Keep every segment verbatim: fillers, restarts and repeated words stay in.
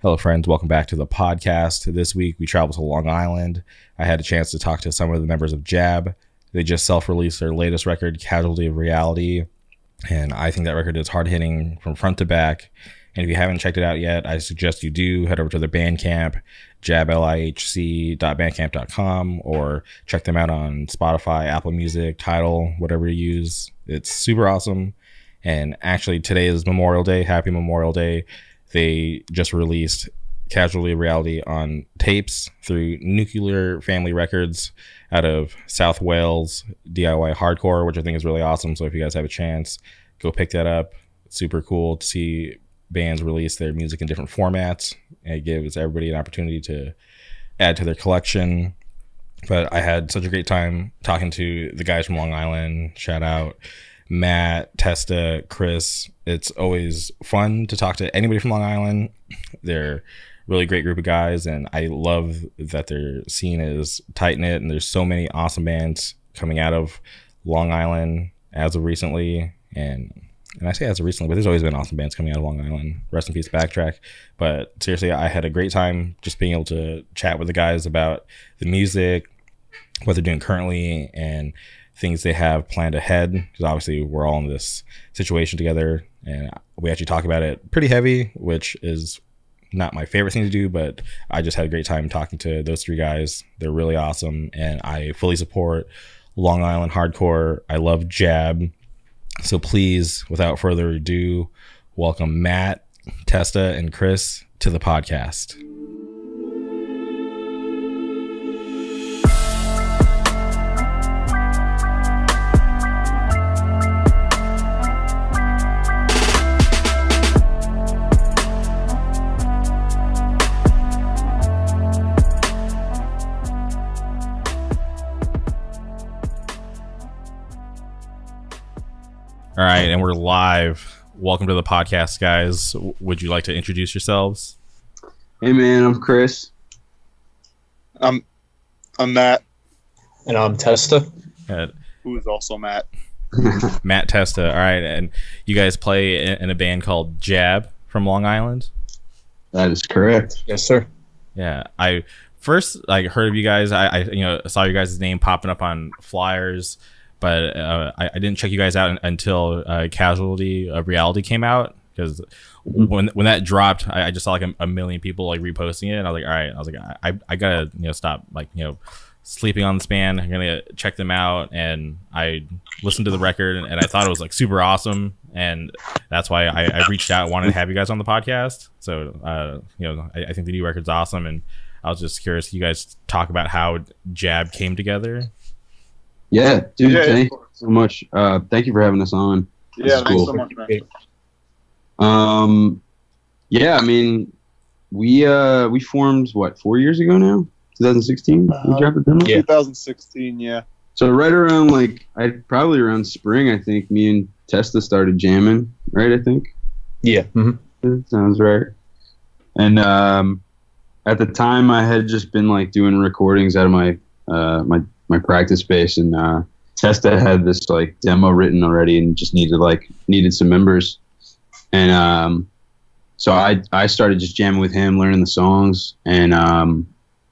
Hello, friends. Welcome back to the podcast. This week, we traveled to Long Island. I had a chance to talk to some of the members of Jab. They just self-released their latest record, Casualty of Reality, and I think that record is hard-hitting from front to back. And if you haven't checked it out yet, I suggest you do. Head over to their Bandcamp, jab lihc dot bandcamp dot com, or check them out on Spotify, Apple Music, Tidal, whatever you use. It's super awesome. And actually, today is Memorial Day. Happy Memorial Day. They just released Casualty of Reality on tapes through Nuclear Family Records out of South Wales, D I Y hardcore, which I think is really awesome. So if you guys have a chance, go pick that up. It's super cool to see bands release their music in different formats. It gives everybody an opportunity to add to their collection. But I had such a great time talking to the guys from Long Island. Shout out Matt, Testa, Chris. It's always fun to talk to anybody from Long Island. They're a really great group of guys, and I love that their scene is tight-knit, and there's so many awesome bands coming out of Long Island as of recently. And and I say as of recently, but there's always been awesome bands coming out of Long Island. Rest in peace, Backtrack. But seriously, I had a great time just being able to chat with the guys about the music, what they're doing currently, and things they have planned ahead, because obviously we're all in this situation together, and we actually talk about it pretty heavy, which is not my favorite thing to do, but I just had a great time talking to those three guys. They're really awesome, and I fully support Long Island hardcore. I love Jab. So please, without further ado, welcome Matt, Testa, and Chris to the podcast. All right, and we're live. Welcome to the podcast, guys. W- would you like to introduce yourselves? Hey, man, I'm Chris. I'm I'm Matt. And I'm Testa. Uh, Who is also Matt. Matt, Testa. All right, and you guys play in, in a band called Jab from Long Island? That is correct. Yes, sir. Yeah, I first like heard of you guys. I, I you know saw your guys' name popping up on flyers, but uh, I, I didn't check you guys out un- until uh, Casualty of Reality came out, because when when that dropped, I, I just saw like a, a million people like reposting it, and I was like, all right, I was like, I I gotta you know stop like you know sleeping on this band. I'm gonna check them out, and I listened to the record, and, and I thought it was like super awesome, and that's why I, I reached out, wanted to have you guys on the podcast. So uh, you know, I, I think the new record's awesome, and I was just curious, you guys talk about how Jab came together. Yeah, dude, Yeah, thank you so much. Uh, thank you for having us on. This Yeah, is thanks cool. so much, man. Um, yeah, I mean, we uh we formed what four years ago now, twenty sixteen. Uh, we dropped the demo. Yeah. twenty sixteen, yeah. So right around like I probably around spring, I think me and Testa started jamming. Right, I think. Yeah. Mm-hmm. That sounds right. And um, at the time, I had just been like doing recordings out of my uh my my practice space, and uh, Testa had this like demo written already, and just needed like needed some members, and um, so I I started just jamming with him, learning the songs, and um,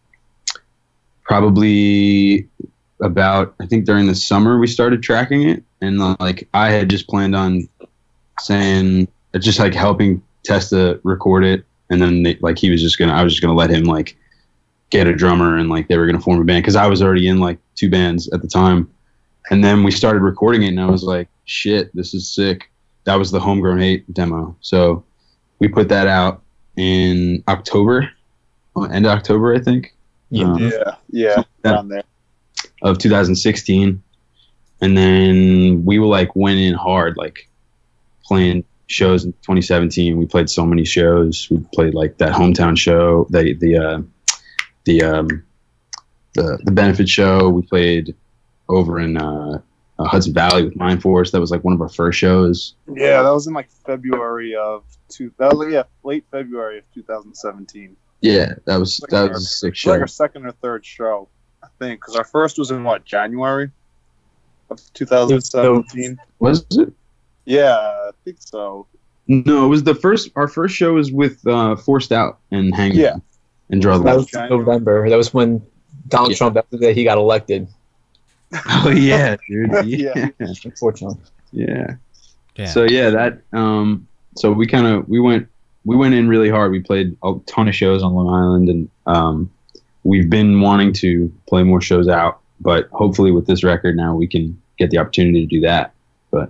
probably about I think during the summer we started tracking it, and like I had just planned on saying just like helping Testa record it, and then they, like he was just gonna I was just gonna let him like get a drummer, and like they were gonna form a band, because I was already in like two bands at the time. And then we started recording it, and I was like, shit, this is sick. That was the Homegrown Hate demo. So we put that out in October, oh, end of October, I think. Yeah. Um, Yeah, yeah, down there. of two thousand sixteen. And then we were like went in hard, like playing shows in twenty seventeen. We played so many shows. We played like that hometown show, the the uh, the um the the benefit show. We played over in uh, uh, Hudson Valley with Mind Force. That was like one of our first shows. Yeah, that was in like February of two. That was yeah, late February of two thousand seventeen. Yeah, that was Like that our- was a sick It was show. like our second or third show, I think, because our first was in what January of two thousand seventeen. Was it? Yeah, I think so. No, it was the first. Our first show was with uh, Forced Out and Hangman Yeah. and Draw the That Line. was November. That was when Donald Yeah. Trump, after that, he got elected. Oh yeah, dude. Yeah. Yeah. Unfortunately. yeah. Yeah. So yeah, that. Um. So we kind of we went we went in really hard. We played a ton of shows on Long Island, and um, we've been wanting to play more shows out. But hopefully, with this record now, we can get the opportunity to do that. But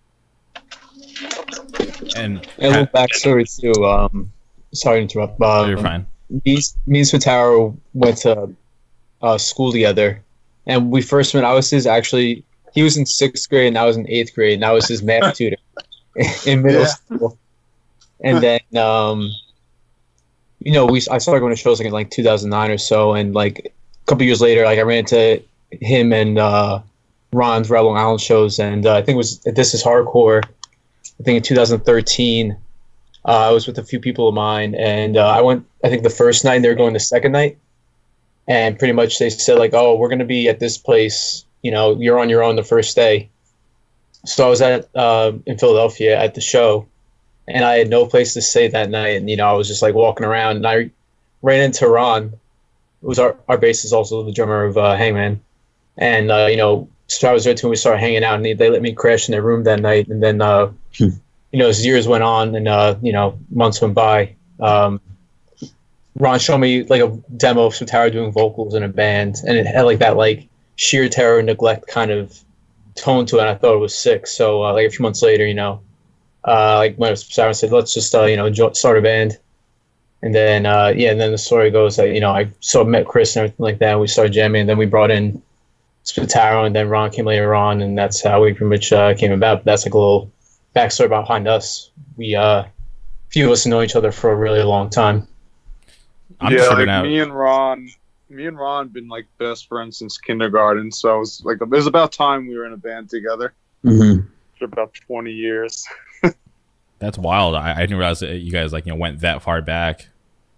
and And a little backstory too. Um, sorry to interrupt. Um, you're fine. Me, me and Spataro went to uh, school together, and we first met. I was his actually. He was in sixth grade, and I was in eighth grade, and I was his math tutor in middle Yeah. school. And then, um, you know, we I started going to shows like in like two thousand nine or so, and like a couple years later, like I ran into him and uh, Ron's Red Long Island shows, and uh, I think it was This Is Hardcore. I think in two thousand thirteen, uh, I was with a few people of mine, and uh, I went. I think the first night, and they were going the second night, and pretty much they said like, "Oh, we're gonna be at this place. You know, you're on your own the first day." So I was at uh, in Philadelphia at the show, and I had no place to stay that night, and you know, I was just like walking around, and I ran into Ron, who was our our bassist, also the drummer of uh, Hangman, and uh, you know, so I was there too. And we started hanging out, and they, they let me crash in their room that night, and then. Uh, You know, as years went on and, uh, you know, months went by, um, Ron showed me, like, a demo of Spataro doing vocals in a band, and it had, like, that, like, sheer terror, neglect kind of tone to it, and I thought it was sick. So, uh, like, a few months later, you know, uh, like, when Spataro said, let's just, uh, you know, jo- start a band. And then, uh, yeah, and then the story goes that, you know, I sort of met Chris and everything like that, and we started jamming, and then we brought in Spataro, and then Ron came later on, and that's how we pretty much uh, came about. But that's, like, a little backstory behind us. We, uh, a few of us know each other for a really long time. I'm yeah, just like figuring out. me and Ron, me and Ron been like best friends since kindergarten. So it was like it was about time we were in a band together mm-hmm. for about twenty years. That's wild. I, I didn't realize that you guys like you know went that far back.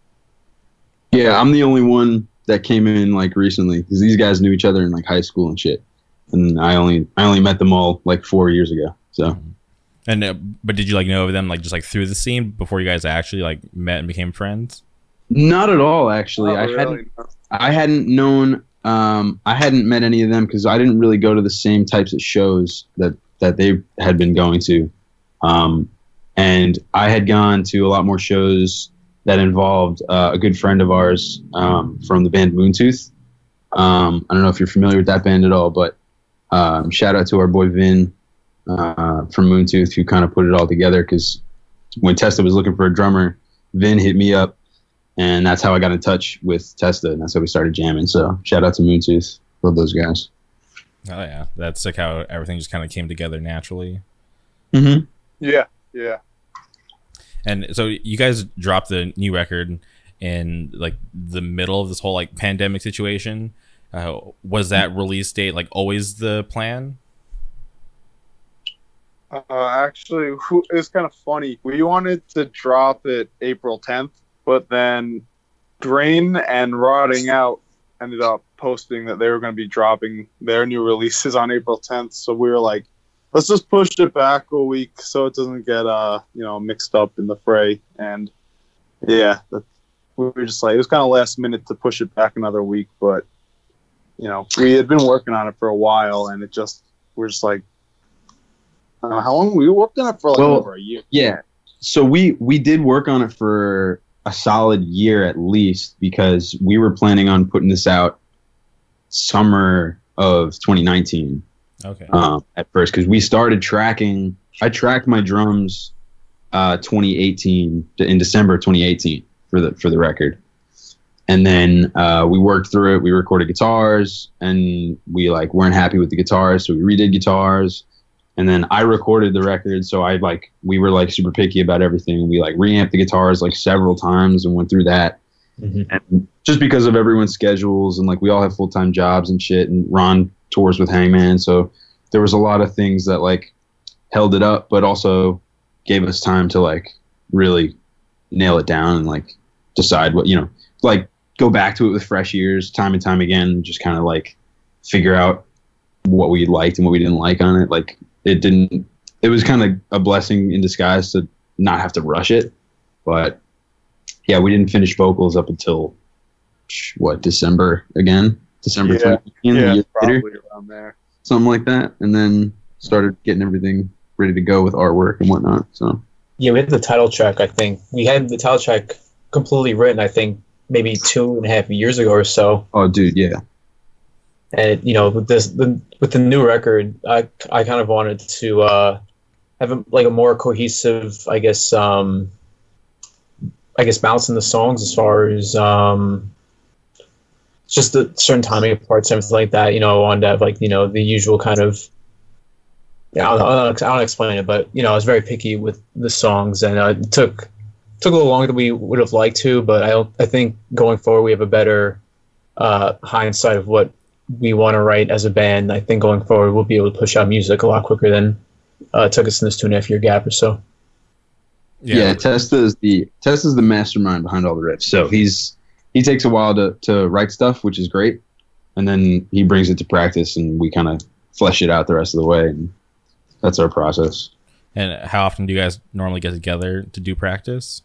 yeah, I'm the only one that came in like recently because these guys knew each other in like high school and shit, and I only I only met them all like four years ago. So. And uh, but did you like know them like just like through the scene before you guys actually like met and became friends? Not at all, actually. Not I really, hadn't no. I hadn't known um, I hadn't met any of them because I didn't really go to the same types of shows that that they had been going to, um, and I had gone to a lot more shows that involved uh, a good friend of ours um, from the band Moontooth. Um, I don't know if you're familiar with that band at all, but um, shout out to our boy Vin. Uh, from Moontooth, who kind of put it all together, because when Testa was looking for a drummer, Vin hit me up, and that's how I got in touch with Testa, and that's how we started jamming. So shout out to Moontooth. Love those guys. Oh yeah, that's like how everything just kind of came together naturally. Mm-hmm. Yeah, yeah. And so you guys dropped the new record in like the middle of this whole like pandemic situation. Uh, was that release date like always the plan? Uh, actually, who, it's kind of funny. We wanted to drop it April tenth, but then Drain and Rotting Out ended up posting that they were going to be dropping their new releases on April tenth. So we were like, let's just push it back a week so it doesn't get uh you know mixed up in the fray. And yeah, that, we were just like, it was kind of last minute to push it back another week, but you know we had been working on it for a while, and it just we're just like. Uh, how long we worked on it for? Like Well, over a year. Yeah. So we we did work on it for a solid year at least, because we were planning on putting this out summer of twenty nineteen. Okay. Um, at first, because we started tracking. I tracked my drums uh, twenty eighteen in December of twenty eighteen for the for the record, and then uh, we worked through it. We recorded guitars, and we like weren't happy with the guitars, so we redid guitars. And then I recorded the record, so I like we were like super picky about everything. We like reamped the guitars like several times and went through that. Mm-hmm. And just because of everyone's schedules, and like we all have full time jobs and shit. And Ron tours with Hangman, so there was a lot of things that like held it up, but also gave us time to like really nail it down and like decide what, you know, like go back to it with fresh ears time and time again, and just kind of like figure out what we liked and what we didn't like on it. Like it didn't, it was kind of a blessing in disguise to not have to rush it. But yeah, we didn't finish vocals up until what, December again, December Yeah, twenty nineteen, yeah, the year probably later, around there. something like that, and then started getting everything ready to go with artwork and whatnot. So Yeah, we had the title track. I think we had the title track completely written. I think maybe two and a half years ago or so. oh, dude, yeah, And you know, with this, the, with the new record, I I kind of wanted to uh, have a, like a more cohesive, I guess, um, I guess, balance in the songs as far as um, just the certain timing of parts, everything like that. You know, I wanted to have like you know the usual kind of. Yeah, I don't, I don't, I don't explain it, but you know, I was very picky with the songs, and uh, it took took a little longer than we would have liked to. But I don't, I think going forward, we have a better uh, hindsight of what we want to write as a band. I think going forward, we'll be able to push out music a lot quicker than uh, it took us in this two and a half year gap or so. yeah. Yeah. Testa is the Testa is the mastermind behind all the riffs. So he's he takes a while to to write stuff, which is great, and then he brings it to practice, and we kind of flesh it out the rest of the way. And that's our process. And how often do you guys normally get together to do practice?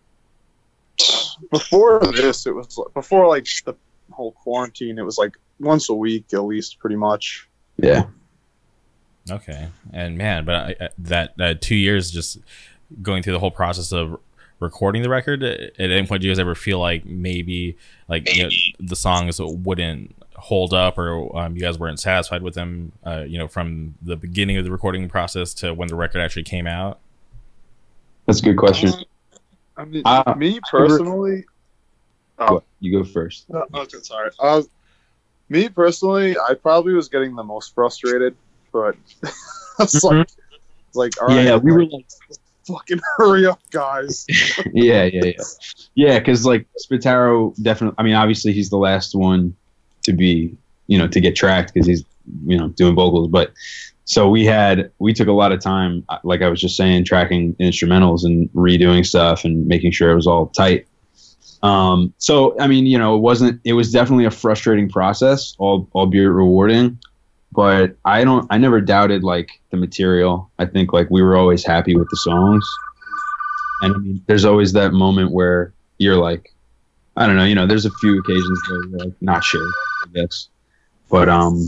Before this, it was before like the whole quarantine. It was like once a week at least, pretty much. Yeah. Okay. And man, but I, I- that uh, two years just going through the whole process of recording the record, at any point do you guys ever feel like maybe like you know, the songs wouldn't hold up, or um, you guys weren't satisfied with them, uh, you know, from the beginning of the recording process to when the record actually came out? That's a good question. Uh, I mean, Uh, me personally. Oh, What? You go first. uh, okay, sorry. Uh, me personally, I probably was getting the most frustrated, but it's like, it's like, all right, Yeah, we were like, fucking hurry up, guys. yeah, yeah, yeah, yeah. Because like Spitaro, definitely. I mean, obviously he's the last one to be, you know, to get tracked because he's, you know, doing vocals. But so we had, we took a lot of time, like I was just saying, tracking instrumentals and redoing stuff and making sure it was all tight. Um, so I mean, you know, it wasn't. It was definitely a frustrating process, all, albeit rewarding. But I don't. I never doubted like the material. I think like we were always happy with the songs. And I mean, there's always that moment where you're like, I don't know. You know, there's a few occasions where you're like not sure, I guess. But um,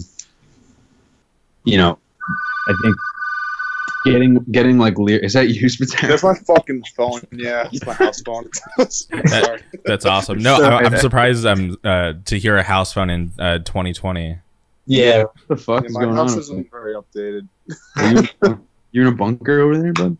you know, I think getting getting like lyric. Is that you, Spitaro? That's my fucking phone. Yeah, it's my house phone. Sorry. That's awesome. No, I, I'm surprised I'm uh, to hear a house phone in uh, twenty twenty. Yeah, What the fuck Yeah, is my going house on? isn't very updated. Are you, you're in a bunker over there, bud?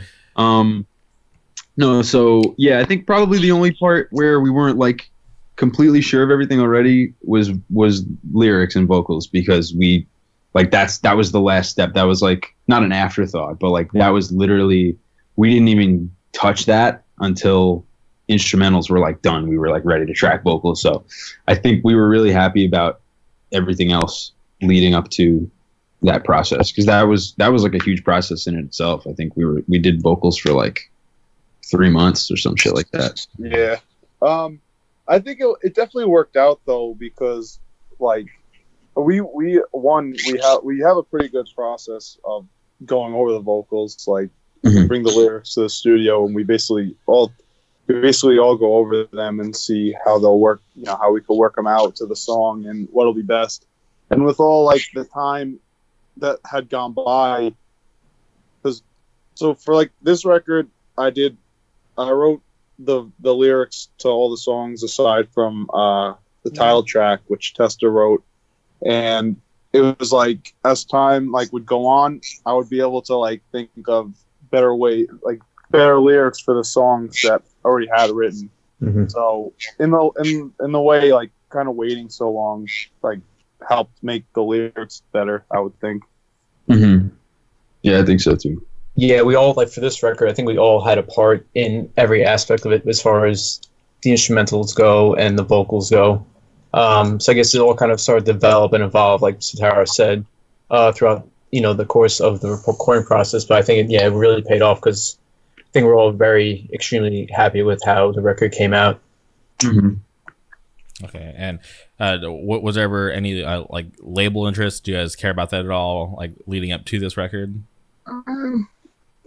Um, no, so yeah, I think probably the only part where we weren't like completely sure of everything already was was lyrics and vocals, because we like that's that was the last step. That was like not an afterthought, but like that was literally, we didn't even touch that until instrumentals were like done. We were like ready to track vocals. So I think we were really happy about everything else leading up to that process, because that was that was like a huge process in itself. I think we were we did vocals for like three months or some shit like that. Yeah. Um, I think it, it definitely worked out though, because like we we one we have we have a pretty good process of going over the vocals. Like Mhm. we bring the lyrics to the studio and we basically all we basically all go over them and see how they'll work. You know, how we could work them out to the song and what'll be best. And with all like the time that had gone by, because so for like this record, I did I wrote the the lyrics to all the songs aside from uh, the title track, which Testa wrote, and it was like as time like would go on, I would be able to like think of better way like better lyrics for the songs that I already had written. mm-hmm. So in the in in the way like kind of waiting so long like helped make the lyrics better, I would think. Mm-hmm. Yeah, I think so too. Yeah, we all, like, for this record, I think we all had a part in every aspect of it as far as the instrumentals go and the vocals go. Um, so I guess it all kind of started to develop and evolve, like Spitaro said, uh, throughout, you know, the course of the recording process. But I think, it, yeah, it really paid off, because I think we're all very, extremely happy with how the record came out. Mm-hmm. Okay, and uh, what was there ever any uh, like label interest? Do you guys care about that at all? Like leading up to this record? Um,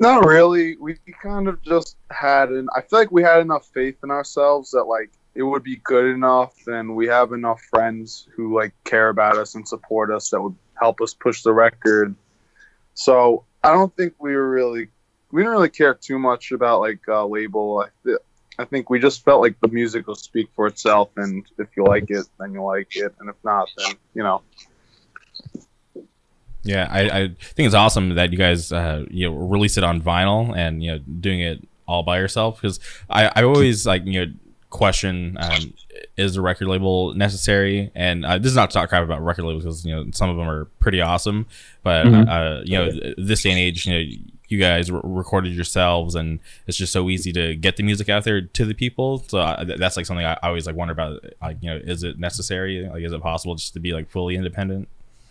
Not really. We kind of just had an. I feel like we had enough faith in ourselves that like it would be good enough, and we have enough friends who like care about us and support us that would help us push the record. So I don't think we were really. We didn't really care too much about like uh, label. I, I think we just felt like the music will speak for itself, and if you like it, then you like it, and if not, then you know. Yeah, I, I think it's awesome that you guys uh, you know release it on vinyl and you know doing it all by yourself, because I, I always like you know question um, is the record label necessary? And uh, this is not to talk crap about record labels, because you know some of them are pretty awesome, but Mhm. uh, you know this day and age, you know you guys re- recorded yourselves, and it's just so easy to get the music out there to the people. So uh, that's like something I, I always like wonder about. Like you know, is it necessary? Like, is it possible just to be like fully independent?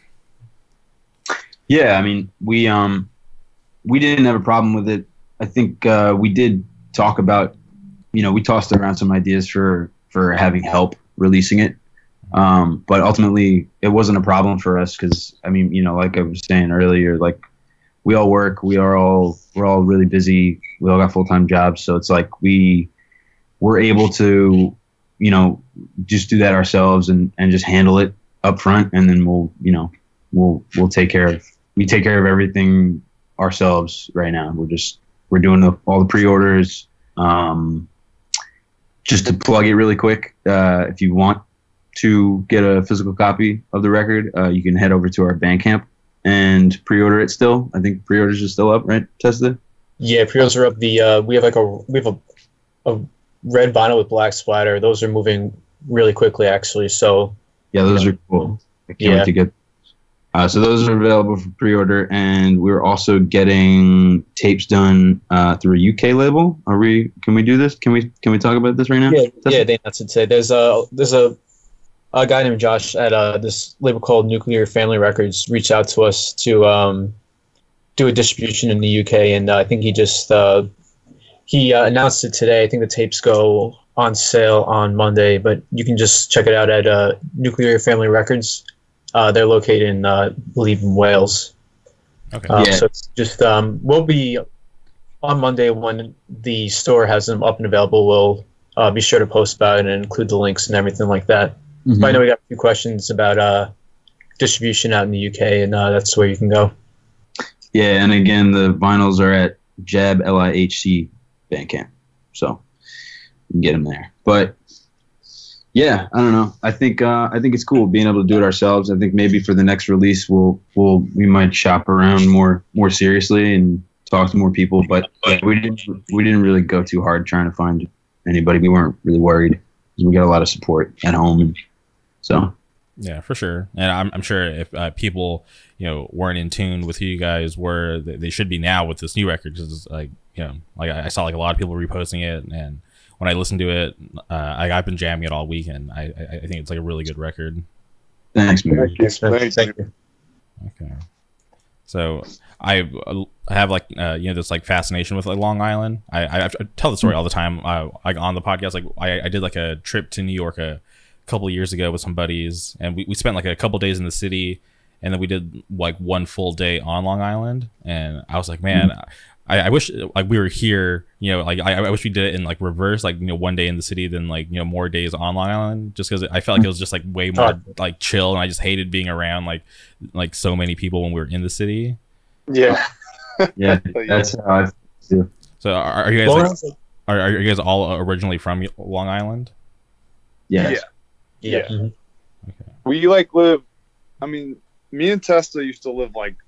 Yeah, I mean, we um we didn't have a problem with it. I think uh, we did talk about, you know, we tossed around some ideas for for having help releasing it, um, but ultimately it wasn't a problem for us because I mean, you know, like I was saying earlier, like we all work, we are all we're all really busy, we all got full time jobs, so it's like we we're able to, you know, just do that ourselves and and just handle it up front, and then we'll you know we'll we'll take care of. We take care of everything ourselves right now. We're just we're doing the, all the pre-orders. Um, just to plug it really quick, uh, if you want to get a physical copy of the record, uh, you can head over to our Bandcamp and pre-order it. Still, I think pre-orders are still up, right, Testa? Yeah, pre-orders are up. The uh, we have like a we have a, a red vinyl with black splatter. Those are moving really quickly, actually. So Yeah, those yeah. are cool. I can't Yeah. wait to get. Uh, so those are available for pre-order, and we're also getting tapes done uh, through a U K label. Are we? Can we do this? Can we? Can we talk about this right now? Yeah, Tessa? yeah, that's it. Say there's a there's a a guy named Josh at uh, this label called Nuclear Family Records reached out to us to um, do a distribution in the U K, and uh, I think he just uh, he uh, announced it today. I think the tapes go on sale on Monday, but you can just check it out at uh, Nuclear Family Records. Uh, they're located in, uh, I believe, in Wales. Okay. Um, Yeah. So it's just um, we'll be on Monday when the store has them up and available. We'll uh, be sure to post about it and include the links and everything like that. Mhm. But I know we got a few questions about uh, distribution out in the U K, and uh, that's where you can go. Yeah, and again, the vinyls are at Jab L I H C Bandcamp, so you can get them there. But yeah, I don't know. I think uh, I think it's cool being able to do it ourselves. I think maybe for the next release, we'll we'll we might shop around more more seriously and talk to more people. But yeah, we didn't we didn't really go too hard trying to find anybody. We weren't really worried because we got a lot of support at home, and so. Yeah, for sure. And I'm, I'm sure if uh, people, you know, weren't in tune with who you guys were, they they should be now with this new record. Because, like, you know, like I saw like a lot of people reposting it, and when I listened to it, uh, I, I've been jamming it all weekend. I, I I think it's like a really good record. Thanks, man. Thank you. Thanks, man. Thank Thank you. you. Okay. So I uh, have like uh, you know this like fascination with like Long Island. I, I, I tell the story all the time. Uh, like on the podcast, like I, I did like a trip to New York a couple of years ago with some buddies, and we, we spent like a couple days in the city, and then we did like one full day on Long Island, and I was like, man, mm-hmm. I, I wish like we were here, you know, like I, I wish we did it in like reverse, like, you know, one day in the city, then like, you know, more days on Long Island, just because I felt like it was just like way more like chill, and I just hated being around like like so many people when we were in the city. Yeah. Yeah, that's how I feel. So are, are you guys like, are, are you guys all originally from Long Island? Yes. Yeah. Yeah. Yeah. Mm-hmm. Okay. We like live. I mean, me and Testa used to live like.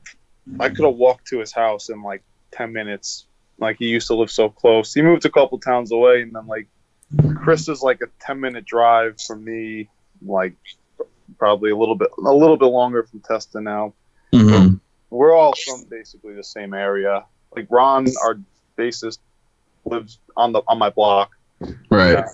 I could have walked to his house in like ten minutes. Like he used to live so close. He moved a couple towns away, and then like Chris is like a ten minute drive from me. Like probably a little bit, a little bit longer from Testa now. Mm-hmm. We're all from basically the same area. Like Ron, our bassist, lives on the on my block. Right. Yeah.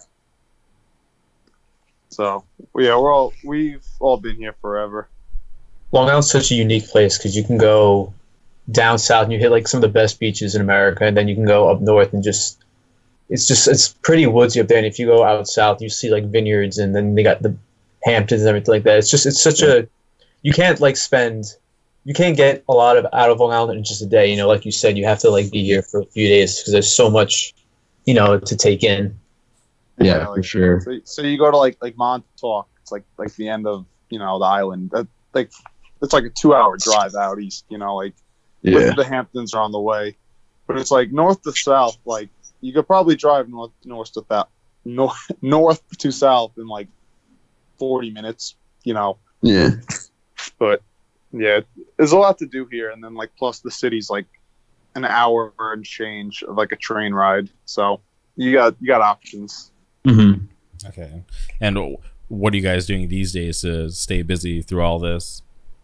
So yeah, we're all we've all been here forever. Long Island's such a unique place because you can go down south and you hit like some of the best beaches in America, and then you can go up north and just it's just it's pretty woodsy up there. And if you go out south, you see like vineyards, and then they got the Hamptons and everything like that. It's just it's such a you can't like spend you can't get a lot of out of Long Island in just a day. You know, like you said, you have to like be here for a few days because there's so much, you know, to take in. Yeah, Yeah, for like, sure. So, so you go to like like Montauk. It's like like the end of you know the island. That like it's like a two hour drive out east. You know, like Yeah. with the Hamptons are on the way, but it's like north to south. Like you could probably drive north north to that north north to south in like forty minutes. You know, Yeah. but yeah, there's a lot to do here, and then like plus the city's like an hour and change of like a train ride. So you got you got options. Mm-hmm. Okay. And what are you guys doing these days to stay busy through all this?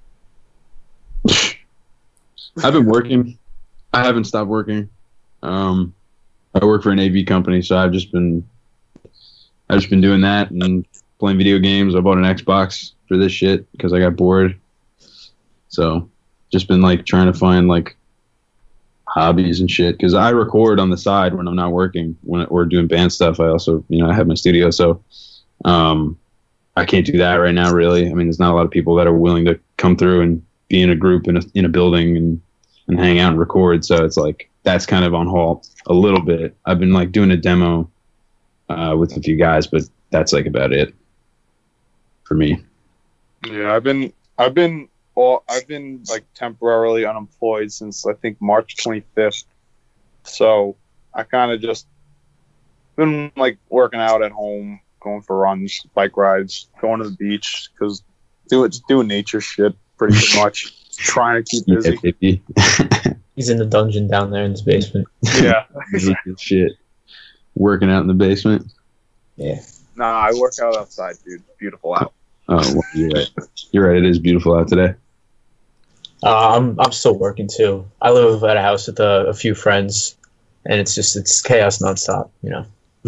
I've been working. I haven't stopped working. Um, I work for an A V company, so I've just been, I've just been doing that and playing video games. I bought an Xbox for this shit because I got bored. So, just been like trying to find like hobbies and shit because I record on the side when I'm not working when we're doing band stuff. I also, you know, I have my studio, so um, I can't do that right now. Really, I mean, there's not a lot of people that are willing to come through and be in a group in a in a building and and hang out and record. So it's like that's kind of on halt a little bit. I've been like doing a demo uh, with a few guys, but that's like about it for me. Yeah, I've been I've been well, I've been like temporarily unemployed since I think March twenty-fifth. So I kind of just been like working out at home, going for runs, bike rides, going to the beach because do it just doing nature shit pretty much. Trying to keep busy. Yeah, baby. He's in the dungeon down there in his basement. Yeah. Shit. Working out in the basement. Yeah. Nah, I work out outside, dude. It's beautiful out. Oh, well, you're right. You're right. It is beautiful out today. Uh, I'm I'm still working too. I live at a house with a, a few friends, and it's just it's chaos nonstop. You know.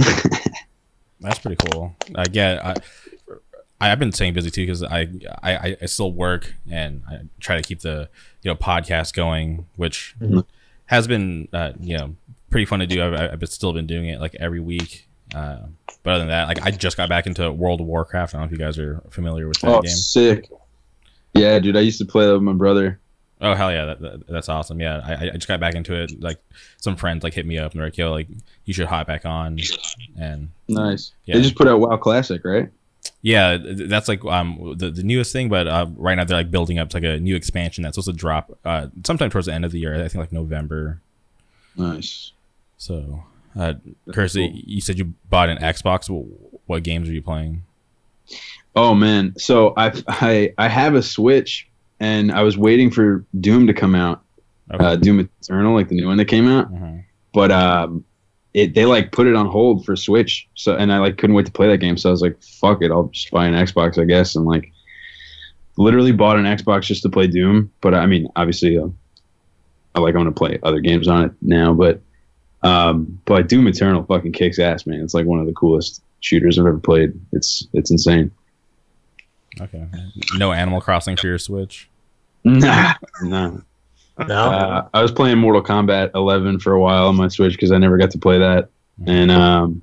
That's pretty cool. I get. I, I've been staying busy too because I, I I still work and I try to keep the you know podcast going, which Mm-hmm. has been uh, you know pretty fun to do. I've, I've still been doing it like every week. Uh, but other than that, like I just got back into World of Warcraft. I don't know if you guys are familiar with that Oh, game. sick. Yeah, dude. I used to play that with my brother. Oh hell yeah, that, that, that's awesome. Yeah, I, I just got back into it. Like some friends like hit me up and they're like, "Yo, like you should hop back on." And Nice. Yeah. They just put out WoW Classic, right? yeah, th- that's like um the, the newest thing. But uh, right now they're like building up to like a new expansion that's supposed to drop uh sometime towards the end of the year. I think like November. Nice. So, uh, Kirsty, cool. you said you bought an Xbox. Wh- What games are you playing? Oh man, so I I I have a Switch, and I was waiting for Doom to come out, Okay. uh, Doom Eternal, like the new one that came out. Mhm. But um, it they like put it on hold for Switch, so and I like couldn't wait to play that game. So I was like, fuck it, I'll just buy an Xbox, I guess, and like literally bought an Xbox just to play Doom. But I mean, obviously, uh, I like I want to play other games on it now, but um, but Doom Eternal fucking kicks ass, man. It's like one of the coolest shooters I've ever played. It's it's insane. Okay. No Animal Crossing for your Switch? Nah, nah. No. Uh, I was playing Mortal Kombat eleven for a while on my Switch because I never got to play that, and um,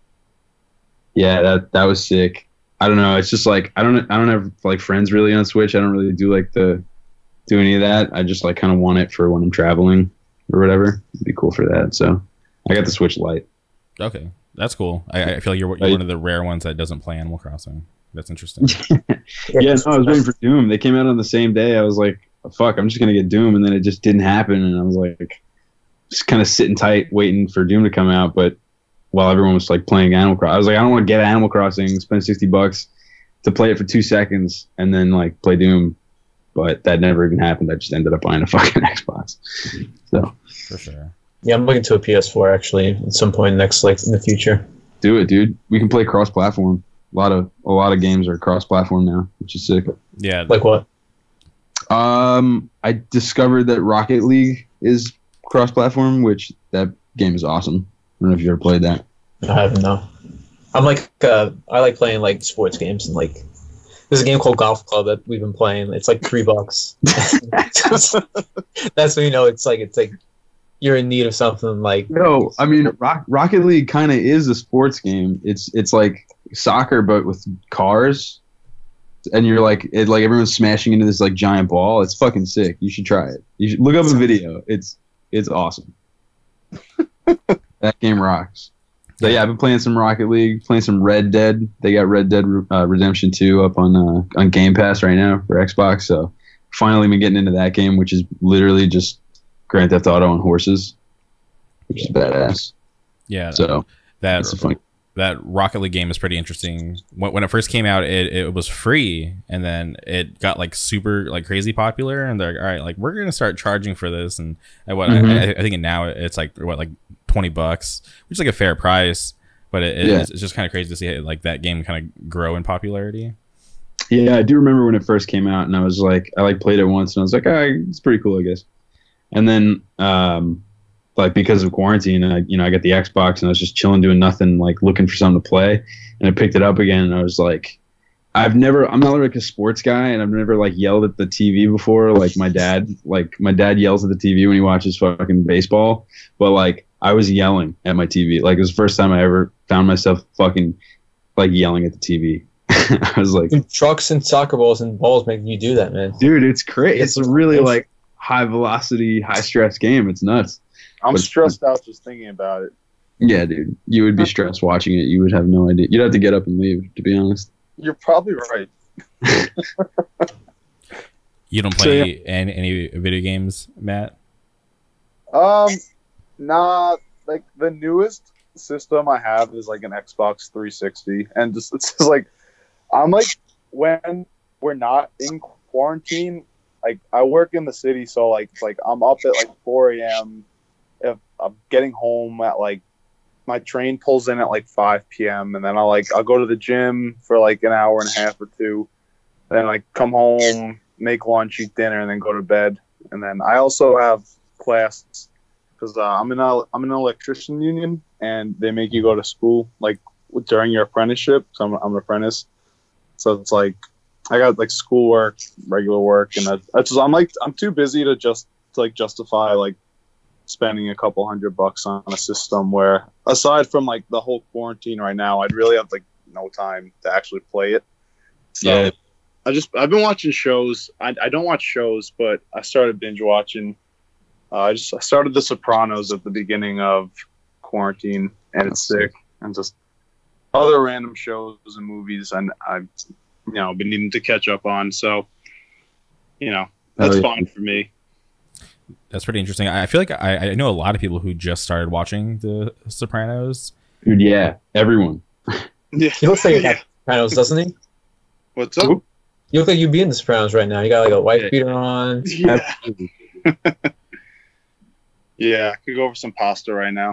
yeah, that that was sick. I don't know. It's just like I don't I don't have like friends really on Switch. I don't really do like the do any of that. I just like kind of want it for when I'm traveling or whatever. It'd be cool for that. So I got the Switch Lite. Okay. That's cool. I, I feel like you're, you're Right. one of the rare ones that doesn't play Animal Crossing. That's interesting. Yeah, no, I was waiting for Doom. They came out on the same day. I was like, fuck, I'm just gonna get Doom, and then it just didn't happen. And I was like, just kind of sitting tight, waiting for Doom to come out. But while everyone was like playing Animal Crossing, I was like, I don't want to get Animal Crossing, spend sixty bucks to play it for two seconds, and then like play Doom. But that never even happened. I just ended up buying a fucking Xbox. So For sure. Yeah, I'm looking to a P S four actually at some point next, like in the future. do it, dude. We can play cross-platform. A lot of a lot of games are cross-platform now, which is sick. Yeah. Like what? Um, I discovered that Rocket League is cross-platform, which that game is awesome. I don't know if you've ever played that. I haven't no. I'm like uh, I like playing like sports games and like there's a game called Golf Club that we've been playing. It's like three bucks. That's when you know it's like it's like you're in need of something like No, I mean Rock, Rocket League kind of is a sports game. It's it's like soccer but with cars. and you're like it, like everyone's smashing into this like giant ball. It's fucking sick. You should try it. You should look up a video. It's it's awesome. That game rocks. So yeah, I've been playing some Rocket League, playing some Red Dead. They got Red Dead uh, Redemption two up on uh, on Game Pass right now for Xbox. So finally been getting into that game, which is literally just Grand Theft Auto on horses, which is badass. Yeah. So that funny. that Rocket League game is pretty interesting. When, when it first came out, it, it was free, and then it got like super like crazy popular, and they're like, all right, like we're gonna start charging for this, and, and what mm-hmm. I, I think now it's like what like twenty bucks, which is like a fair price, but it, it yeah. it's, it's just kind of crazy to see it, like that game kind of grow in popularity. Yeah, I do remember when it first came out, and I was like, I like played it once, and I was like, oh, it's pretty cool, I guess. And then, um, like because of quarantine, I you know I got the Xbox, and I was just chilling, doing nothing, like looking for something to play, and I picked it up again, and I was like, I've never, I'm not like a sports guy, and I've never like yelled at the T V before, like my dad, like my dad yells at the T V when he watches fucking baseball, but like I was yelling at my T V, like it was the first time I ever found myself fucking like yelling at the T V. I was like, dude, trucks and soccer balls and balls making you do that, man. Dude, it's crazy. It's a really like high velocity, high stress game. It's nuts. I'm but, stressed out just thinking about it. Yeah, dude. You would be stressed watching it. You would have no idea. You'd have to get up and leave, to be honest. You're probably right. You don't play so, yeah. any, any video games, Matt? Um, nah. Like the newest system I have is like an Xbox three sixty, and just it's just like I'm like when we're not in quarantine. Like I work in the city, so like like I'm up at like four a.m. If I'm getting home at like my train pulls in at like five p.m. and then I'll like I'll go to the gym for like an hour and a half or two, then like come home, make lunch, eat dinner, and then go to bed. And then I also have class because uh, I'm in a I'm in an electrician union, and they make you go to school like during your apprenticeship. So I'm, I'm an apprentice, so it's like I got like schoolwork, regular work, and that's just I'm like I'm too busy to just to, like justify like spending a couple hundred bucks on a system where, aside from like the whole quarantine right now, I'd really have like no time to actually play it. So yeah. I just I've been watching shows. I, I don't watch shows, but I started binge watching. Uh, I just I started The Sopranos at the beginning of quarantine, and it's sick. And just other random shows and movies, and I've you know been needing to catch up on. So you know that's oh, yeah. fine for me. That's pretty interesting. I feel like I, I know a lot of people who just started watching The Sopranos. Dude, yeah, everyone. Yeah. He looks like he got Sopranos, doesn't he? What's up? You look like you'd be in The Sopranos right now. You got like a white beater on. Yeah. Yeah, I could go over some pasta right now.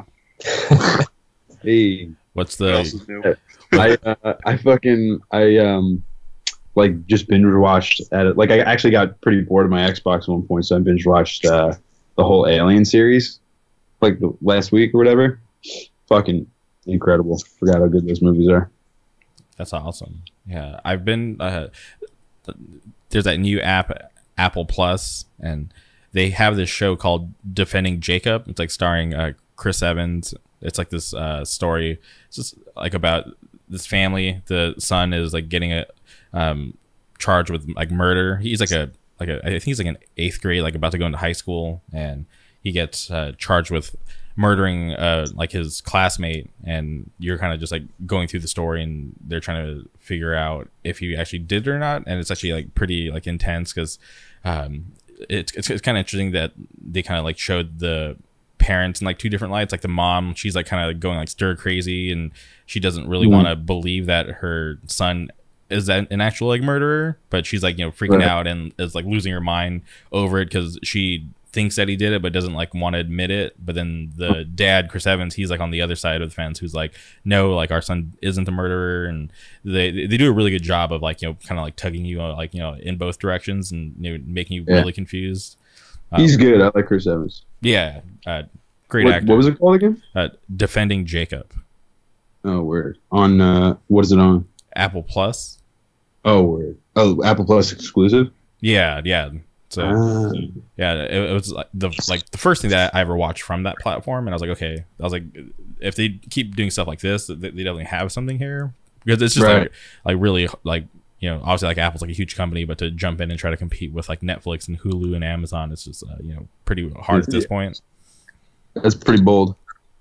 Hey, what's the? I uh, I fucking I um like just binge watched at it. Like I actually got pretty bored of my Xbox at one point, so I binge watched uh, the whole Alien series, like the last week or whatever. Fucking incredible! Forgot how good those movies are. That's awesome. Yeah, I've been. Uh, there's that new app, Apple Plus, and they have this show called Defending Jacob. It's like starring uh, Chris Evans. It's like this uh, story. It's just like about this family. The son is like getting a um, charged with like murder. He's like a like a I think he's like in eighth grade, like about to go into high school, and he gets uh, charged with murdering uh, like his classmate. And you're kind of just like going through the story, and they're trying to figure out if he actually did it or not. And it's actually like pretty like intense because um, it's it's, it's kind of interesting that they kind of like showed the parents in like two different lights. Like the mom, she's like kind of going like stir crazy, and she doesn't really mm-hmm. want to believe that her son is that an actual like murderer, but she's like, you know, freaking right. out and is like losing her mind over it because she thinks that he did it but doesn't like want to admit it. But then the dad, Chris Evans, he's like on the other side of the fence, who's like, no, like our son isn't the murderer. And they they do a really good job of like, you know, kind of like tugging you uh, like, you know, in both directions, and you know, making you yeah. really confused. Um, he's good. I like Chris Evans. Yeah, uh, great what, actor. What was it called again? Uh, Defending Jacob. Oh, word. On uh, what is it on? Apple Plus. Oh, word. Oh, Apple Plus exclusive. Yeah, yeah. So ah. yeah, it, it was like the like the first thing that I ever watched from that platform, and I was like, okay, I was like, if they keep doing stuff like this, they, they definitely have something here, because it's just right. like like really like you know, obviously like Apple's like a huge company, but to jump in and try to compete with like Netflix and Hulu and Amazon, it's just uh, you know, pretty hard at this Yeah. point. That's pretty bold.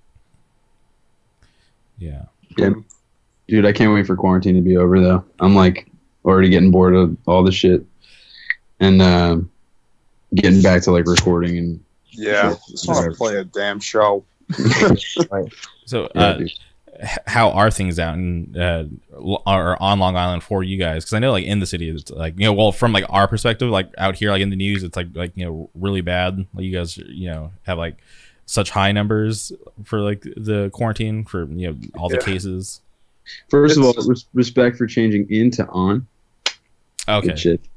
Yeah. Yeah. Dude, I can't wait for quarantine to be over though. I'm like already getting bored of all the shit and uh, getting back to like recording and Yeah, just want to play a damn show. Right. So, Yeah, uh, dude. h- how are things out in uh, l- or on Long Island for you guys? Because I know, like in the city, it's like, you know, well, from like our perspective, like out here, like in the news, it's like like you know really bad. Like you guys, you know, have like such high numbers for like the quarantine for you know all the Yeah. cases. First of all, It's- res- respect for changing into on. Okay. Good shit.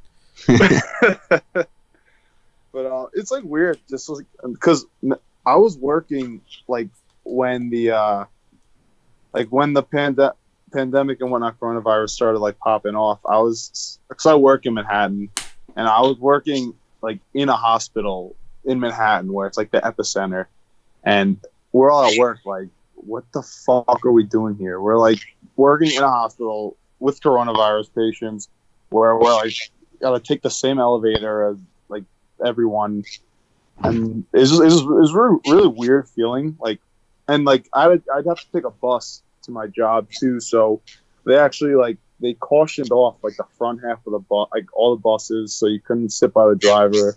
But uh, it's like weird, just like because I was working like when the uh, like when the pande- pandemic and whatnot, coronavirus started like popping off. I was because I work in Manhattan, and I was working like in a hospital in Manhattan where it's like the epicenter, and we're all at work like, what the fuck are we doing here? We're like working in a hospital with coronavirus patients, where we're like gotta take the same elevator as like everyone, and it's just, it's, just, it's really, really weird feeling like, and like I'd I'd have to take a bus to my job too, so they actually like they cautioned off like the front half of the bus, like all the buses, so you couldn't sit by the driver.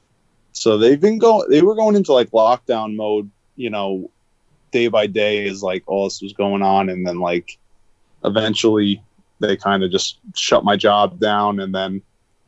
So they've been going, they were going into like lockdown mode, you know, day by day as like all this was going on, and then like eventually they kind of just shut my job down, and then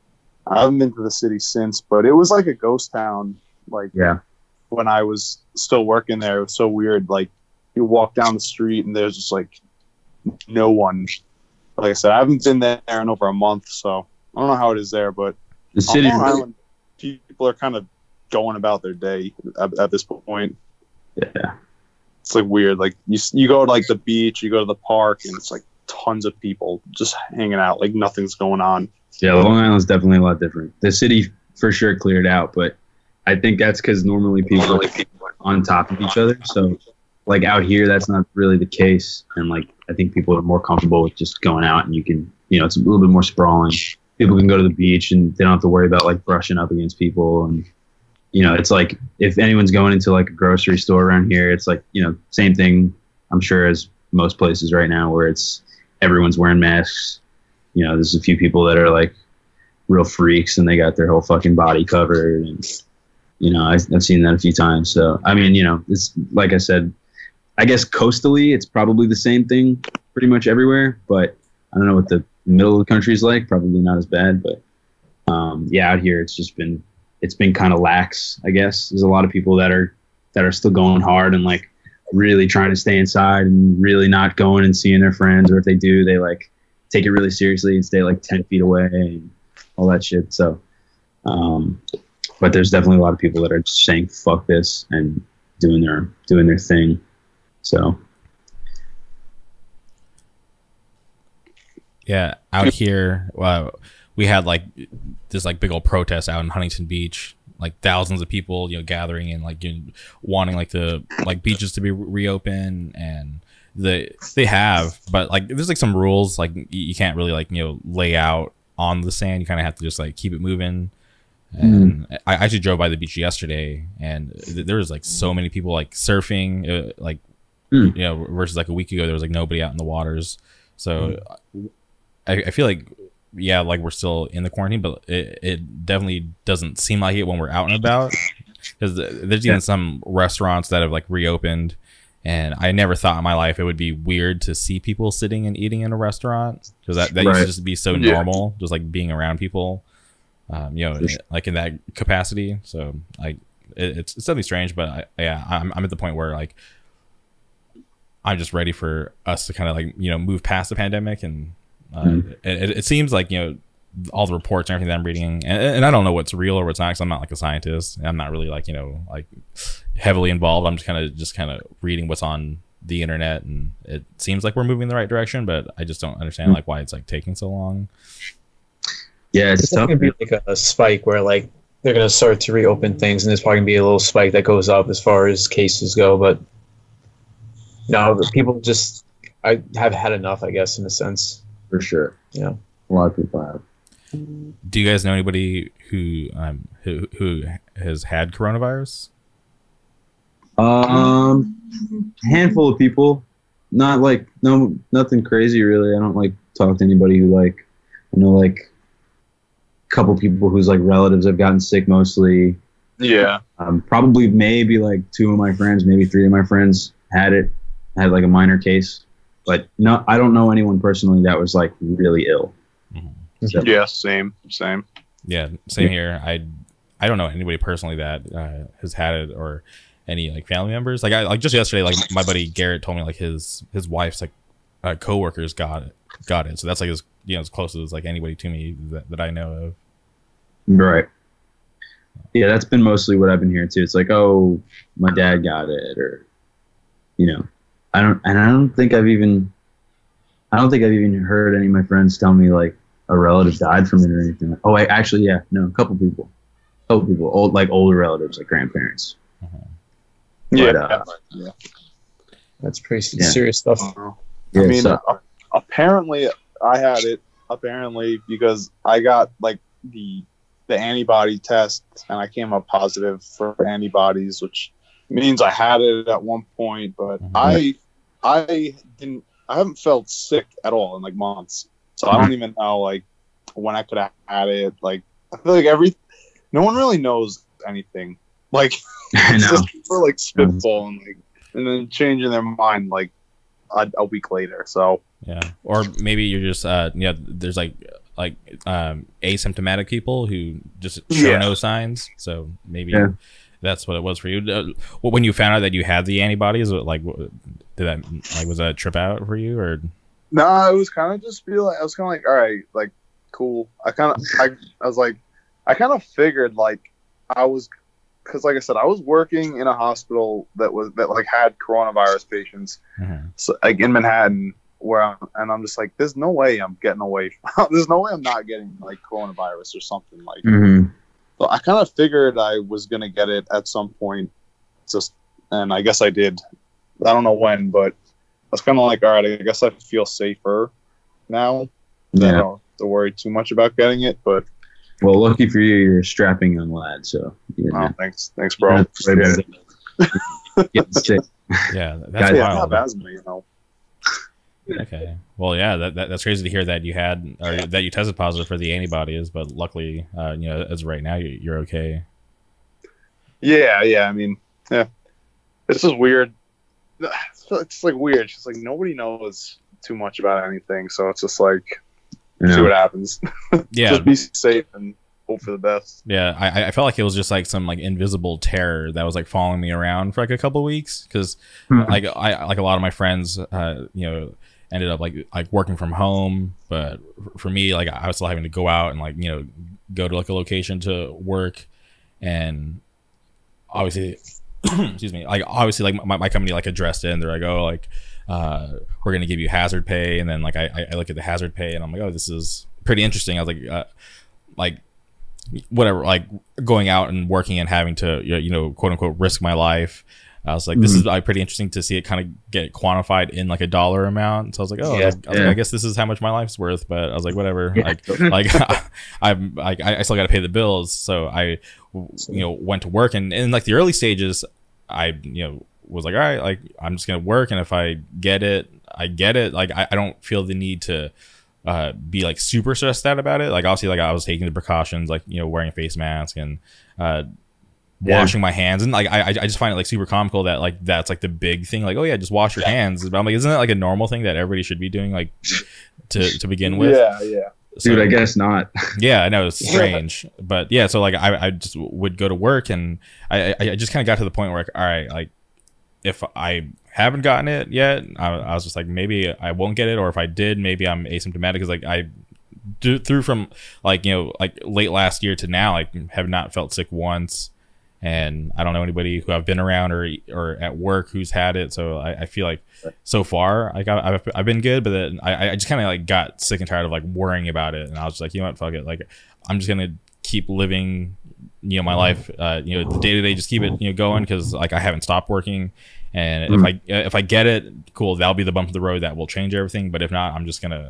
I haven't been to the city since, but it was like a ghost town. Like Yeah. when I was still working there, it was so weird. Like you walk down the street and there's just like no one. Like I said, I haven't been there in over a month, so I don't know how it is there, but The city. on Long Island, people are kind of going about their day at, at this point. Yeah. It's like weird. Like you, you go to like the beach, you go to the park, and it's like tons of people just hanging out. Like nothing's going on. Yeah, Long Island's definitely a lot different. The city for sure cleared out, but I think that's because normally people are on top of each other. So, like out here, that's not really the case. And like, I think people are more comfortable with just going out, and you can, you know, it's a little bit more sprawling. People can go to the beach, and they don't have to worry about like brushing up against people. And you know, it's like if anyone's going into like a grocery store around here, it's like, you know, same thing. I'm sure as most places right now, where it's everyone's wearing masks. You know, there's a few people that are like real freaks and they got their whole fucking body covered. And, you know, I've, I've seen that a few times. So, I mean, you know, it's like I said, I guess coastally, it's probably the same thing pretty much everywhere. But I don't know what the middle of the country is like. Probably not as bad. But um, yeah, out here, it's just been it's been kind of lax, I guess. There's a lot of people that are that are still going hard and like really trying to stay inside and really not going and seeing their friends. Or if they do, they like take it really seriously and stay like ten feet away and all that shit. So, um, but there's definitely a lot of people that are just saying fuck this and doing their doing their thing. So, Yeah, out here, uh, we had like this like big old protest out in Huntington Beach, like thousands of people, you know, gathering and like you know, wanting like the like beaches to be reopened, and the they have, but like there's like some rules, like you, you can't really like you know lay out on the sand. You kind of have to just like keep it moving. And mm. I actually drove by the beach yesterday, and th- there was like so many people like surfing, uh, like mm. you know, versus like a week ago there was like nobody out in the waters. So mm. I, I feel like yeah, like we're still in the quarantine, but it, it definitely doesn't seem like it when we're out and about, because there's even some restaurants that have like reopened, and I never thought in my life it would be weird to see people sitting and eating in a restaurant, because that, that right. used to just be so yeah. normal, just like being around people. Um, you know, sure. like in that capacity. So like it, it's it's definitely strange, but I, yeah, I'm I'm at the point where like I'm just ready for us to kind of like you know move past the pandemic, and uh, mm. it, it seems like you know all the reports and everything that I'm reading, and, and I don't know what's real or what's not, because I'm not like a scientist. I'm not really like you know like heavily involved. I'm just kind of just kind of reading what's on the internet, and it seems like we're moving in the right direction, but I just don't understand mm. like why it's like taking so long. Yeah, it's, it's tough. Gonna be like a, a spike where like they're gonna start to reopen things, and there's probably gonna be a little spike that goes up as far as cases go. But no, people just I have had enough, I guess, in a sense. For sure. Yeah. A lot of people have. Do you guys know anybody who um who who has had coronavirus? Um, a handful of people. Not like no nothing crazy really. I don't like talk to anybody who like I know like a couple people whose like relatives have gotten sick mostly. Yeah. Um, probably maybe like two of my friends, maybe three of my friends had it, had like a minor case, but no, I don't know anyone personally that was like really ill. Mm-hmm. So, Yeah, same, same. Yeah, same here. I I don't know anybody personally that uh, has had it or any like family members. Like I like just yesterday, like my buddy Garrett told me like his his wife's like uh, coworkers got it, got it. So that's like as you know as close as like anybody to me that, that I know of. Right. Yeah, that's been mostly what I've been hearing too. It's like, oh, my dad got it, or you know, I don't, and I don't think I've even, I don't think I've even heard any of my friends tell me like a relative died from it or anything. Oh, I actually, yeah, no, a couple people, a couple people, old like older relatives, like grandparents. Uh-huh. Yeah, But, uh, yeah. That's pretty Yeah. serious stuff. Uh, Yeah, I mean, so- uh, apparently I had it. Apparently because I got like the the antibody test and I came up positive for antibodies, which means I had it at one point. But Mhm. I I didn't. I haven't felt sick at all in like months, so I don't even know like when I could have had it. Like I feel like every no one really knows anything. Like I it's know. just people like spitballing like and then changing their mind like a, a week later. So Yeah, or maybe you're just uh yeah. There's like like um asymptomatic people who just show Yeah. no signs. So maybe Yeah. that's what it was for you. Uh, when you found out that you had the antibodies, like did that like was that a trip out for you or? no, it was kind of just feel like I was kind of like, all right, like cool. I kind of I, I was like, I kind of figured like I was because like I said, I was working in a hospital that was that like had coronavirus patients, Mhm. so like in Manhattan, where I'm, and I'm just like, there's no way I'm getting away. From, there's no way I'm not getting like coronavirus or something like. Mhm. So I kind of figured I was gonna get it at some point, just and I guess I did. I don't know when, but I was kind of like, all right, I guess I feel safer now. I Yeah. don't have to worry too much about getting it, but Well, lucky for you, you're a strapping young lad, so you oh, know, thanks, thanks, bro. that's way better than getting sick. Yeah, that's Guys, Yeah, I wild. have asthma, you know. Okay. Well, yeah, that, that that's crazy to hear that you had or that you tested positive for the antibodies, but luckily, uh, you know, as of right now, you- you're okay. Yeah, yeah. I mean, yeah, it's just weird. It's just like weird. It's just like nobody knows too much about anything, so it's just like You see know? what happens. Yeah, Just be safe and hope for the best. yeah. I I felt like it was just like some like invisible terror that was like following me around for like a couple weeks because Hmm. like I like a lot of my friends, uh, you know, ended up like like working from home, but for me, like I was still having to go out and like you know go to like a location to work, and obviously, excuse me, like obviously like my, my company like addressed it and they're like, oh, like uh we're gonna give you hazard pay, and then like I I look at the hazard pay and I'm like, oh, this is pretty interesting. I was like, uh, like whatever, like going out and working and having to you know quote unquote risk my life. I was like, this Mhm. is like pretty interesting to see it kind of get quantified in like a dollar amount. So I was like, oh, Yeah. I, was like, I, was Yeah. like, I guess this is how much my life's worth. But I was like, whatever. Yeah. Like, like I'm like, I I still got to pay the bills. So I, you know, went to work and in like the early stages, I, you know, was like, all right, like I'm just gonna work, and if I get it, I get it. Like I, I don't feel the need to uh, be like super stressed out about it. Like obviously, like I was taking the precautions, like you know, wearing a face mask and uh, Yeah. washing my hands, and like I, I just find it like super comical that like that's like the big thing. Like, oh yeah, just wash your hands. But I'm like, isn't that like a normal thing that everybody should be doing, like to to begin with? Yeah, yeah. So- Dude, I guess not. yeah, I know it's strange, but yeah. So like, I, I just would go to work, and I, I I just kind of got to the point where, like, all right, like if I haven't gotten it yet, I, I was just like, maybe I won't get it, or if I did, maybe I'm asymptomatic. Because like I do, through from like you know like late last year to now, like have not felt sick once, and I don't know anybody who I've been around or or at work who's had it. So I, I feel like so far like I, I've I've been good, but then I I just kind of like got sick and tired of like worrying about it, and I was just like, you know what, fuck it, like I'm just gonna keep living, you know, my life, uh, you know, the day to day, just keep it, you know, going, because like I haven't stopped working, and Mm. if I if I get it, cool, that'll be the bump of the road that will change everything. But if not, I'm just gonna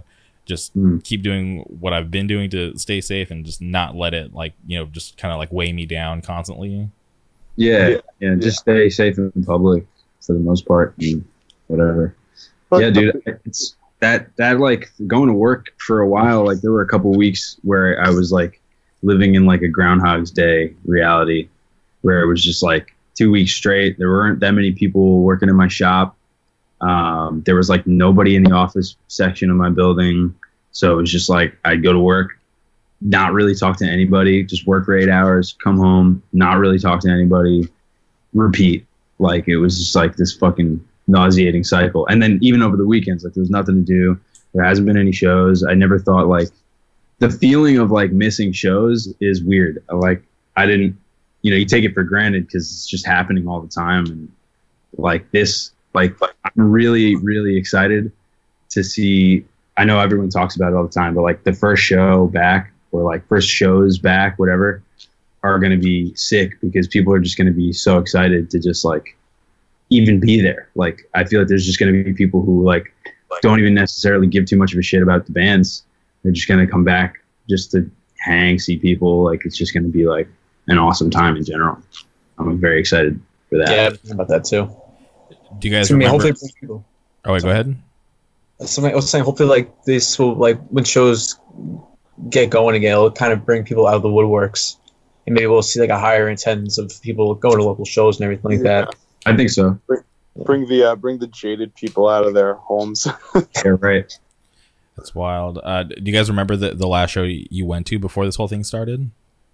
just Mm. keep doing what I've been doing to stay safe and just not let it like, you know, just kind of like weigh me down constantly. Yeah, Yeah. yeah, just stay safe in public for the most part, and whatever. But yeah, dude, it's that that like going to work for a while. Like there were a couple weeks where I was like living in like a Groundhog's Day reality, where it was just like two weeks straight. There weren't that many people working in my shop. Um, there was like nobody in the office section of my building, so it was just like I'd go to work, not really talk to anybody, just work for eight hours, come home, not really talk to anybody, repeat. Like it was just like this fucking nauseating cycle. And then even over the weekends, like there was nothing to do. There hasn't been any shows. I never thought like the feeling of like missing shows is weird. I, like I didn't, you know, you take it for granted because it's just happening all the time. And like this, like I'm really, really excited to see. I know everyone talks about it all the time, but like the first show back or like first shows back, whatever, are going to be sick because people are just going to be so excited to just like even be there. Like I feel like there's just going to be people who like don't even necessarily give too much of a shit about the bands. They're just going to come back just to hang, see people. Like it's just going to be like an awesome time in general. I'm very excited for that. Yeah, I'm thinking about that too. Do you guys So, I mean, remember? hopefully, people. Oh wait, go ahead. Something I was saying, hopefully, like this will like when shows get going again, it'll kind of bring people out of the woodworks, and maybe we'll see like a higher attendance of people going to local shows and everything like Yeah. that. I think so. bring the uh, bring the jaded people out of their homes. Yeah, right. That's wild. Uh, do you guys remember the the last show you went to before this whole thing started?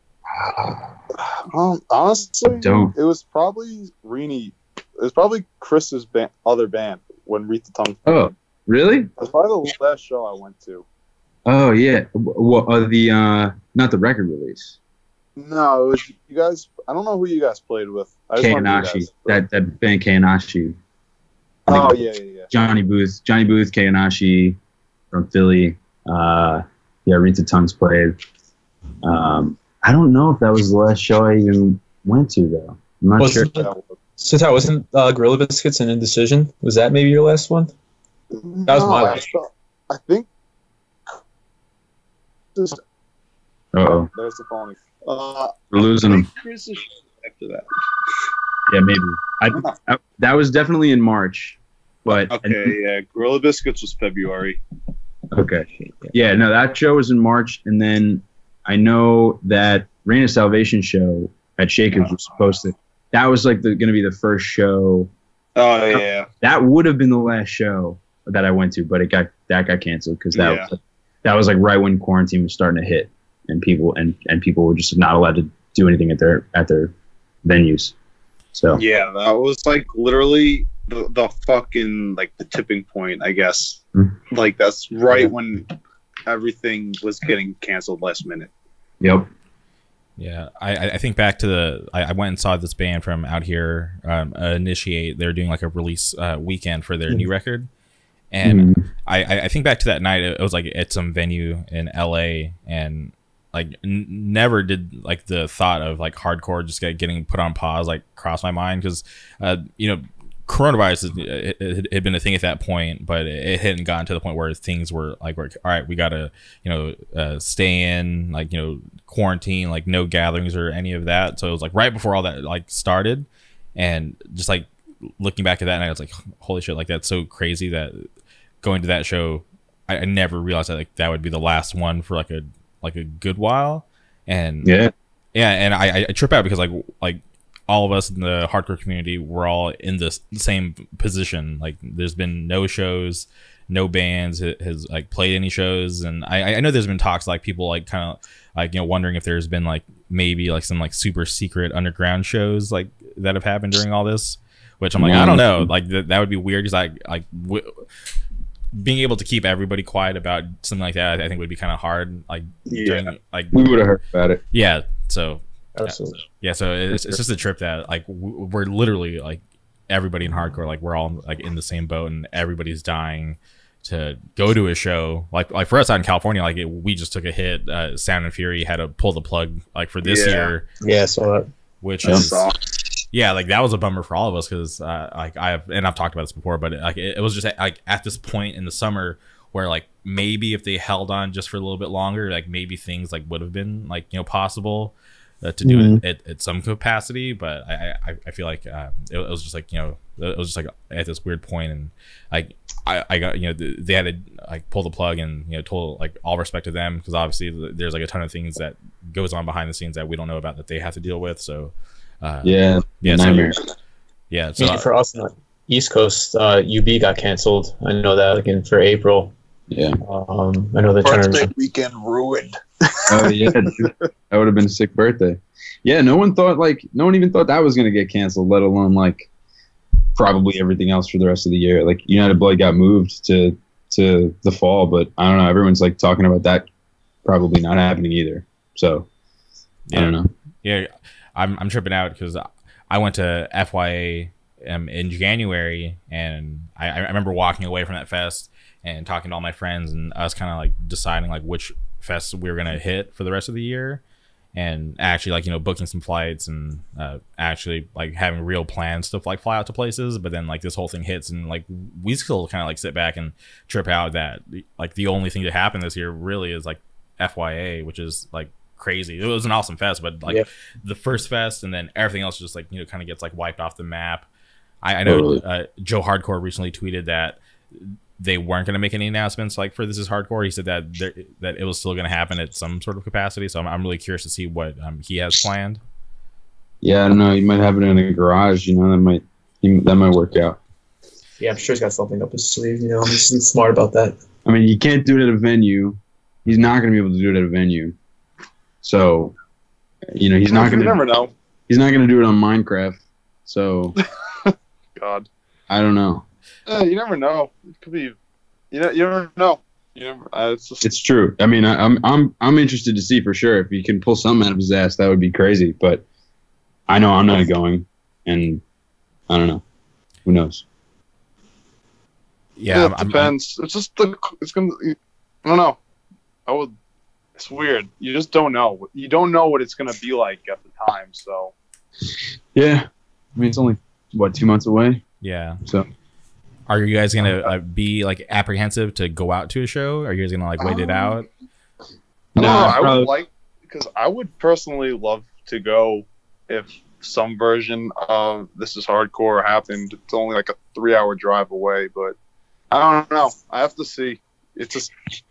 um, honestly, Don't. it was probably Rini. It was probably Chris's band, other band when Read the Tongue. Oh, really? It was probably the last show I went to. Oh, yeah. What uh, the uh, not the record release? No, it was you guys. I don't know who you guys played with. I just remember you Kanashi. guys. That that band Kanashi. Oh yeah, yeah, yeah. Johnny Booth. Johnny Booth, Kanashi from Philly. Uh, yeah, Rita Tongues played. Um, I don't know if that was the last show I even went to though. I'm not sure. Wasn't it- So, Ty, wasn't uh, Gorilla Biscuits and Indecision? Was that maybe your last one? That was No, my I last. thought- I think. This, Uh-oh. there's the phone. Uh, We're losing them. Chris is after that. Yeah, maybe. I, I that was definitely in March, but Okay, yeah. Gorilla Biscuits was February. okay, yeah, no, that show was in March, and then I know that Reign of Salvation show at Shakers was supposed to. That was like the going to be the first show. Oh yeah. That would have been the last show that I went to, but it got that got canceled because that Yeah. was that was like right when quarantine was starting to hit, and people and, and people were just not allowed to do anything at their at their venues. So Yeah, that was like literally the the fucking like the tipping point, I guess. Mhm. Like that's right when everything was getting canceled last minute. yep. Yeah, I, I think back to the I, I went and saw this band from out here, um, uh, Initiate. They're doing like a release uh, weekend for their new record, and Mhm. I, I think back to that night. It was like at some venue in L A, and like n- never did like the thought of like hardcore just get, getting put on pause like cross my mind because uh, you know coronavirus is, it, it had been a thing at that point, but it hadn't gotten to the point where things were like, all right, we gotta, you know, uh, stay in, like, you know, quarantine, like no gatherings or any of that. So it was like right before all that like started, and just like looking back at that night, I was like, holy shit, like that's so crazy that going to that show, I, I never realized that like that would be the last one for like a like a good while, and Yeah. yeah, and I, I trip out because like like. all of us in the hardcore community, we're all in the same position. Like there's been no shows, no bands has like played any shows. And I, I know there's been talks like people like kind of like, you know, wondering if there's been like maybe like some like super secret underground shows like that have happened during all this, which I'm like, I don't know. Like th- that would be weird. Cause like, like w- being able to keep everybody quiet about something like that, I think would be kind of hard. Like, Yeah. during, like, We would have heard about it. yeah. So, Absolutely. yeah, so it's, it's just a trip that like w- we're literally like everybody in hardcore, like we're all like in the same boat, and everybody's dying to go to a show. Like like for us out in California, like it, we just took a hit. Uh, Sound and Fury had to pull the plug like for this Yeah. year, Yeah, so that. which I is saw. yeah, like that was a bummer for all of us because uh, like I've and I've talked about this before, but like it, it was just like at this point in the summer where like maybe if they held on just for a little bit longer, like maybe things like would have been like you know possible uh, to do mm-hmm. it at, at some capacity. But I I, I feel like uh, it, it was just like you know it was just like at this weird point, and like I, I got you know they had to like pull the plug, and you know told like all respect to them, because obviously there's like a ton of things that goes on behind the scenes that we don't know about that they have to deal with. So uh, yeah, yeah, nightmare. So, yeah. So yeah, for us, East Coast, uh, U B got canceled. I know that, like, in for April. Yeah. Um, I know they're trying to. Birthday weekend ruined. Oh yeah, dude. That would have been a sick birthday. Yeah, no one thought like no one even thought that was gonna get canceled, let alone like probably everything else for the rest of the year. Like United Blood got moved to to the fall, but I don't know. Everyone's like talking about that probably not happening either. So yeah. I don't know. Yeah, I'm I'm tripping out because I went to F Y A um, in January, and I, I remember walking away from that fest and talking to all my friends, and us kind of like deciding like which fests we were gonna hit for the rest of the year, and actually like you know booking some flights and uh, actually like having real plans to like fly out to places. But then like this whole thing hits, and like we still kind of like sit back and trip out that like the only thing that happened this year really is like F Y A, which is like crazy. It was an awesome fest, but like yeah. the first fest, and then everything else just like you know kind of gets like wiped off the map. I, I know Totally. uh, Joe Hardcore recently tweeted that they weren't going to make any announcements like for This Is Hardcore. He said that there, that it was still going to happen at some sort of capacity. So I'm, I'm really curious to see what um, he has planned. Yeah, I don't know. You might have it in a garage. You know, that might that might work out. Yeah, I'm sure he's got something up his sleeve. You know, he's, he's smart about that. I mean, you can't do it at a venue. He's not going to be able to do it at a venue. So, you know, he's not going to. You never know. He's not going to do it on Minecraft. So, God, I don't know. Uh, you never know. It could be. You know. You never know. You never. Uh, it's just. It's true. I mean, I, I'm I'm I'm interested to see for sure if he can pull something out of his ass. That would be crazy. But I know I'm not going, and I don't know. Who knows? Yeah, Yeah, I'm, it I'm- depends. it's just the. It's gonna. I don't know. I would. It's weird. You just don't know. You don't know what it's gonna be like at the time. So. Yeah. I mean, it's only what two months away. yeah. So Are you guys gonna uh, be like apprehensive to go out to a show? Are you guys gonna like wait it Um, out? I no, don't know, I probably- would like because I would personally love to go if some version of This Is Hardcore happened. It's only like a three-hour drive away, but I don't know. I have to see. It's just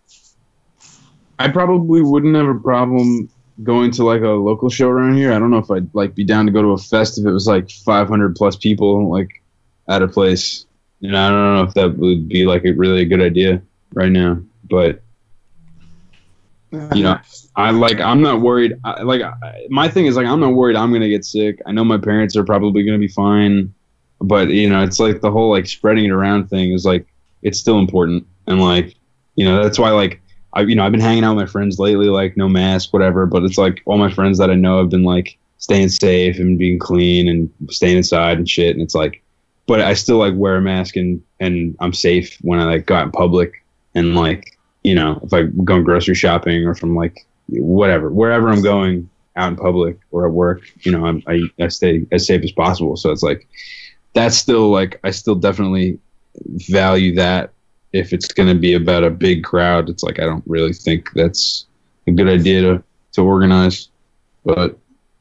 I probably wouldn't have a problem going to like a local show around here. I don't know if I'd like be down to go to a fest if it was like five hundred plus people like at a place. You know, I don't know if that would be like a really a good idea right now, but you know, I like I'm not worried. I, like I, my thing is like I'm not worried I'm gonna get sick. I know my parents are probably gonna be fine, but you know, it's like the whole like spreading it around thing is like it's still important, and like you know that's why like I you know I've been hanging out with my friends lately, like no mask, whatever. But it's like all my friends that I know have been like staying safe and being clean and staying inside and shit, and it's like. But I still like wear a mask and, and I'm safe when I like go out in public and like, you know, if I'm going grocery shopping or from like whatever, wherever I'm going out in public or at work, you know, I'm, I, I stay as safe as possible. So it's like, that's still like, I still definitely value that. If it's going to be about a big crowd, it's like, I don't really think that's a good idea to, to organize, but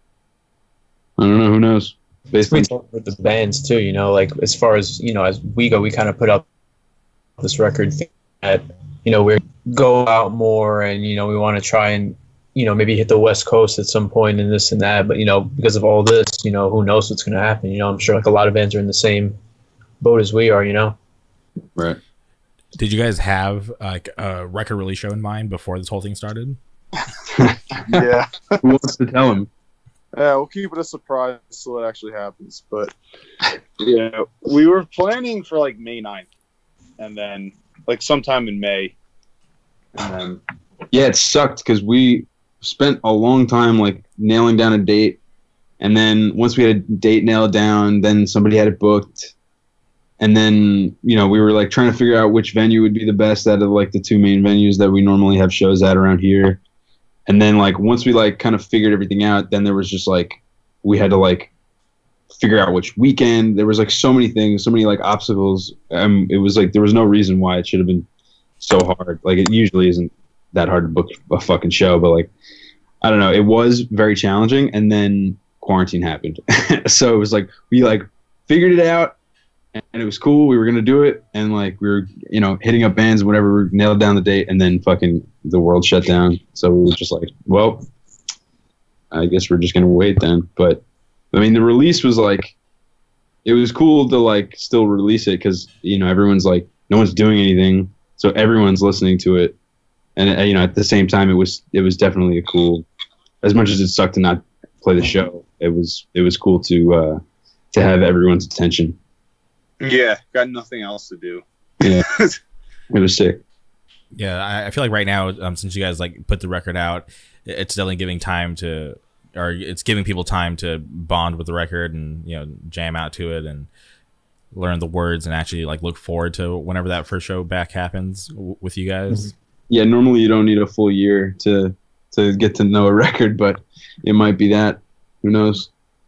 I don't know, who knows? We talk with the bands too, you know, like as far as, you know, as we go, we kind of put up this record that, you know, we go out more and, you know, we want to try and, you know, maybe hit the West Coast at some point and this and that. But, you know, because of all this, you know, who knows what's going to happen? You know, I'm sure like a lot of bands are in the same boat as we are, you know? Right. Did you guys have like a record release show in mind before this whole thing started? yeah. Who wants to tell him? Yeah, we'll keep it a surprise till it actually happens. But yeah, we were planning for like May ninth, and then like sometime in May, and then Yeah, it sucked because we spent a long time like nailing down a date, and then once we had a date nailed down, then somebody had it booked, and then you know we were like trying to figure out which venue would be the best out of like the two main venues that we normally have shows at around here. And then, like, once we, like, kind of figured everything out, then there was just, like, we had to, like, figure out which weekend. There was, like, so many things, so many, like, obstacles. Um, it was, like, there was no reason why it should have been so hard. Like it usually isn't that hard to book a fucking show, but like I don't know, it was very challenging. And then quarantine happened, so it was like we like figured it out, and it was cool. We were gonna do it, and like we were you know hitting up bands, whatever. We nailed down the date, and then fucking the world shut down. So we were just like, well, I guess we're just gonna wait then. But I mean, the release was like, it was cool to like still release it because you know everyone's like, no one's doing anything, so everyone's listening to it, and uh, you know at the same time it was it was definitely a cool. As much as it sucked to not play the show, it was it was cool to uh, to have everyone's attention. Yeah, got nothing else to do. Yeah, it was sick. Yeah, I, I feel like right now, um, since you guys like put the record out, it's definitely giving time to, or it's giving people time to bond with the record and you know jam out to it and learn the words and actually like look forward to whenever that first show back happens w- with you guys. Yeah, normally you don't need a full year to to get to know a record, but it might be that. Who knows?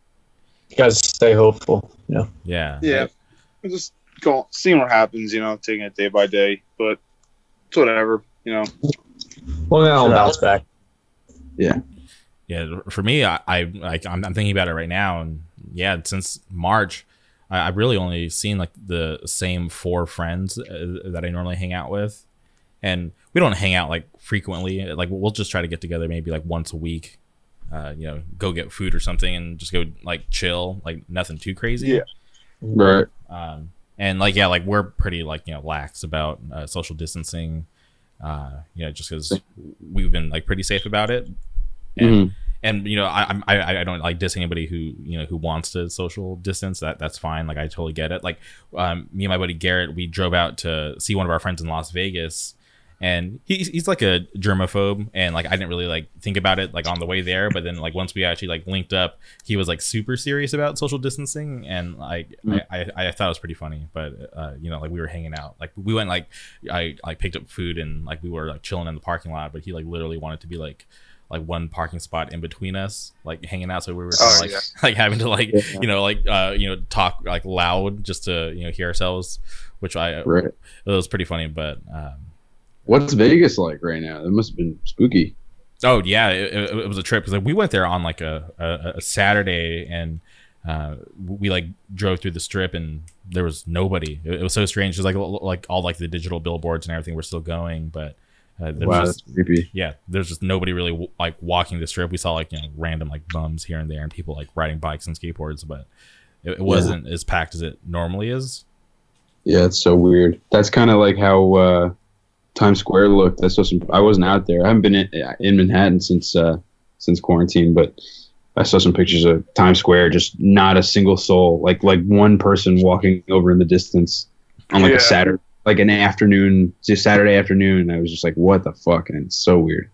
You guys stay hopeful. Yeah. Yeah. Yeah, just go seeing what happens. You know, taking it day by day, but it's whatever. You know. Well, then I'll bounce back. Yeah. Yeah. For me, I, I like I'm, I'm thinking about it right now, and yeah, since March, I, I've really only seen like the same four friends uh, that I normally hang out with, and we don't hang out like frequently. Like we'll just try to get together maybe like once a week. Uh, you know, go get food or something and just go like chill, like nothing too crazy. Yeah. Right. Um, and like yeah, like we're pretty like you know lax about uh, social distancing. Uh, you know, just because we've been like pretty safe about it. And Mm-hmm. and you know, I I I don't like diss anybody who you know who wants to social distance. That that's fine. Like I totally get it. Like um, me and my buddy Garrett, we drove out to see one of our friends in Las Vegas. And he's he's like a germaphobe, and like I didn't really like think about it like on the way there, but then like once we actually like linked up, he was like super serious about social distancing, and like Mm. I, I I thought it was pretty funny. But uh, you know, like we were hanging out, like we went like I like picked up food and like we were like chilling in the parking lot, but he like literally wanted to be like like one parking spot in between us, like hanging out, so we were kinda, Oh, like yeah. like having to like Yeah. you know like uh you know talk like loud just to you know hear ourselves, which I Right. it was pretty funny, but. Um, What's Vegas like right now? That must have been spooky. Oh yeah, it, it, it was a trip because like, we went there on like a, a, a Saturday and uh, we like drove through the strip and there was nobody. It, it was so strange. It was like like all like the digital billboards and everything were still going, but uh, there Wow, was that's just, creepy. yeah, there's just nobody really w- like walking the strip. We saw like you know random like bums here and there and people like riding bikes and skateboards, but it, it wasn't as packed as it normally is. Yeah, it's so weird. That's kind of like how uh, Times Square looked. I saw some. I wasn't out there. I haven't been in, in Manhattan since uh, since quarantine, but I saw some pictures of Times Square. Just not a single soul. Like like one person walking over in the distance on like Yeah. a Saturday, like an afternoon, just Saturday afternoon. I was just like, what the fuck? And it's so weird.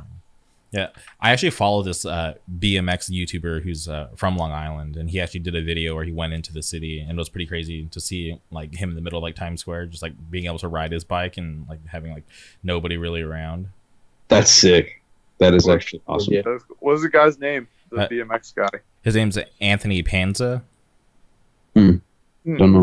Yeah, I actually follow this uh, B M X YouTuber who's uh, from Long Island, and he actually did a video where he went into the city, and it was pretty crazy to see like him in the middle of like Times Square, just like being able to ride his bike and like having like nobody really around. That's sick. That is actually awesome. Yeah. That's- What was the guy's name? The Uh, B M X guy. His name's Anthony Panza. Don't know.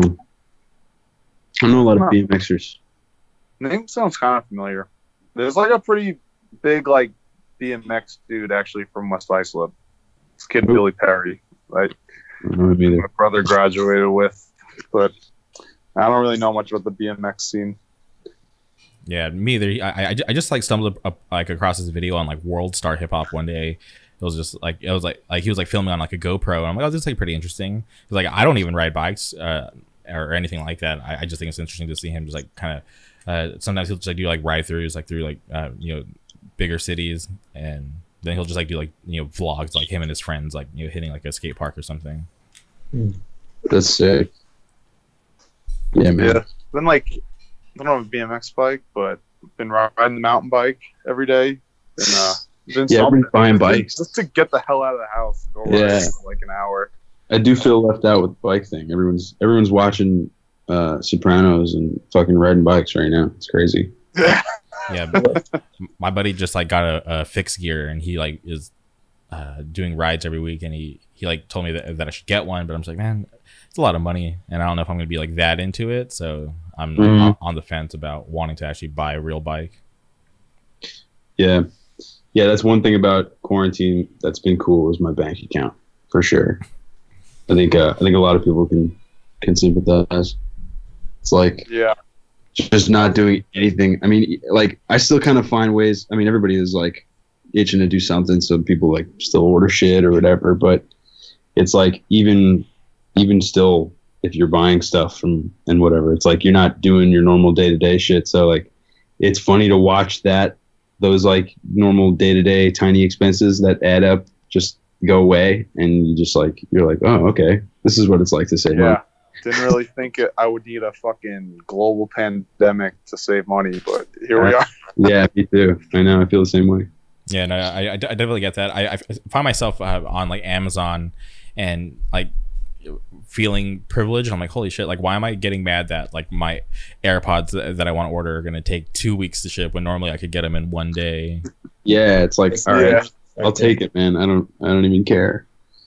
I know a lot Huh. of BMXers. Name sounds kind of familiar. There's like a pretty big like B M X dude actually from West Islip. This kid Who? Billy Perry, like I don't know him either. my brother graduated with, but I don't really know much about the B M X scene. Yeah, me either. I, I, I just like stumbled up like across this video on like World Star Hip Hop one day. It was just like it was like like he was like filming on like a GoPro, and I'm like, oh, this is like pretty interesting. Cause like I don't even ride bikes uh, or anything like that. I, I just think it's interesting to see him just like kind of. Uh, sometimes he'll just like do like ride throughs like through like uh, you know bigger cities, and then he'll just like do like you know vlogs like him and his friends like you know hitting like a skate park or something. That's sick. Yeah, man. Yeah, been like I don't have a B M X bike, but been riding the mountain bike every day. Been uh, been Yeah, something. everybody's buying Just- bikes. just to get the hell out of the house. And go Yeah. ride for like an hour. I do feel left out with the bike thing. Everyone's everyone's watching uh, Sopranos and fucking riding bikes right now. It's crazy. Yeah, but my buddy just like got a, a fixed gear, and he like is uh, doing rides every week, and he he like told me that, that I should get one, but I'm just like, man, it's a lot of money, and I don't know if I'm gonna be like that into it. So uh, I'm Mhm. on, on the fence about wanting to actually buy a real bike. Yeah, yeah. That's one thing about quarantine that's been cool is my bank account for sure. I think uh, I think a lot of people can can sympathize. It's like Yeah. just not doing anything. I mean, like I still kind of find ways. I mean, everybody is like itching to do something, so people like still order shit or whatever. But it's like even even still, if you're buying stuff from and whatever, it's like you're not doing your normal day to day shit. So like, it's funny to watch that those like normal day to day tiny expenses that add up just go away, and you just like you're like, oh, okay, this is what it's like to save money. Yeah. Didn't really think it, I would need a fucking global pandemic to save money, but here we are. Yeah, me too. I know. I feel the same way. Yeah, no, I, I definitely get that. I, I find myself uh, on like Amazon and like feeling privileged. I'm like, holy shit, like why am I getting mad that like my AirPods that, that I want to order are going to take two weeks to ship when normally I could get them in one day? Yeah, it's like, It's all right, yeah. I'll take it, man. I don't, I don't even care.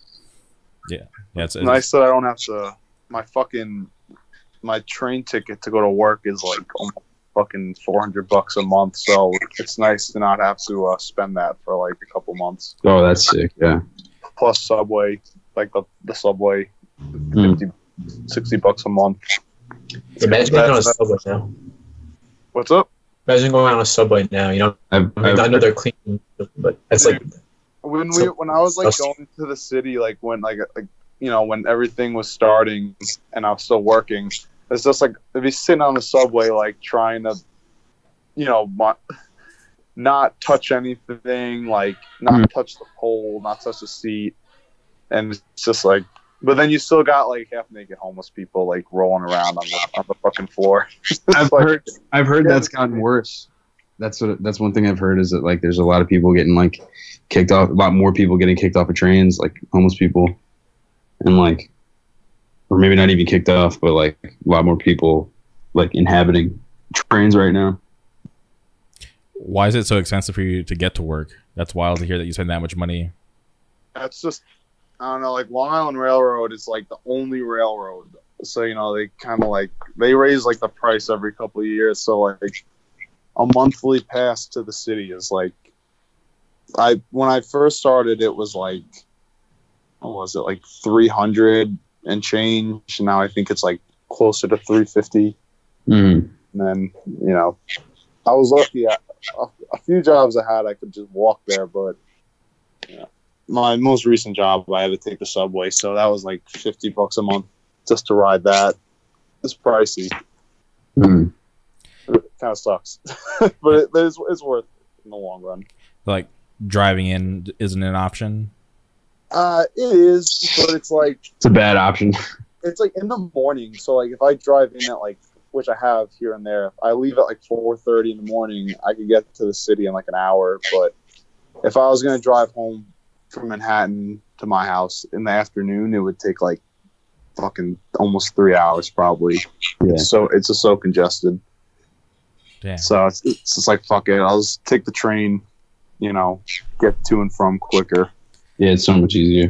Yeah, it's, it's Nice that I don't have to. My fucking my train ticket to go to work is like almost fucking four hundred bucks a month. So it's nice to not have to uh, spend that for like a couple months. Oh, that's sick. Yeah. Plus subway, like the the subway, Mm. fifty, sixty bucks a month. Imagine going on a That's- subway now. What's up? Imagine going on a subway now. You know, I've, I mean, I I've, know they're clean, but it's like When we So- when I was like so- going to the city, like when like like you know when everything was starting and I was still working, it's just like to be sitting on the subway like trying to, you know, mo- not touch anything, like not Mm. touch the pole, not touch the seat, and it's just like. But then you still got like half naked homeless people like rolling around on the on the fucking floor. It's I've like- heard, I've heard Yeah. that's gotten worse. That's what, that's one thing I've heard is that like there's a lot of people getting like kicked off, a lot more people getting kicked off of trains, like homeless people, and like, or maybe not even kicked off, but like a lot more people like inhabiting trains right now. why is it so expensive for you to get to work? That's wild to hear that you spend that much money. That's just I don't know. Like Long Island Railroad is like the only railroad, so you know they kind of like they raise like the price every couple of years. So like a monthly pass to the city is like I when I first started it was like what was it like three hundred and change. Now I think it's like closer to three fifty. Mm. And then you know I was lucky. At, a, a few jobs I had I could just walk there, but. Yeah. My most recent job, I had to take the subway, so that was like fifty bucks a month just to ride that. It's pricey. Mm. It kind of sucks, but it, it's, it's worth it in the long run. Like driving in isn't an option. Uh, it is, but it's like It's a bad option. it's like in the morning. So like if I drive in at like, which I have here and there, if I leave at like four thirty in the morning, I could get to the city in like an hour. But if I was gonna drive home from Manhattan to my house in the afternoon, it would take like fucking almost three hours probably. Yeah. So it's just so congested. Damn. So it's, it's just like fuck it. I'll just take the train, you know, get to and from quicker. Yeah, it's so much easier.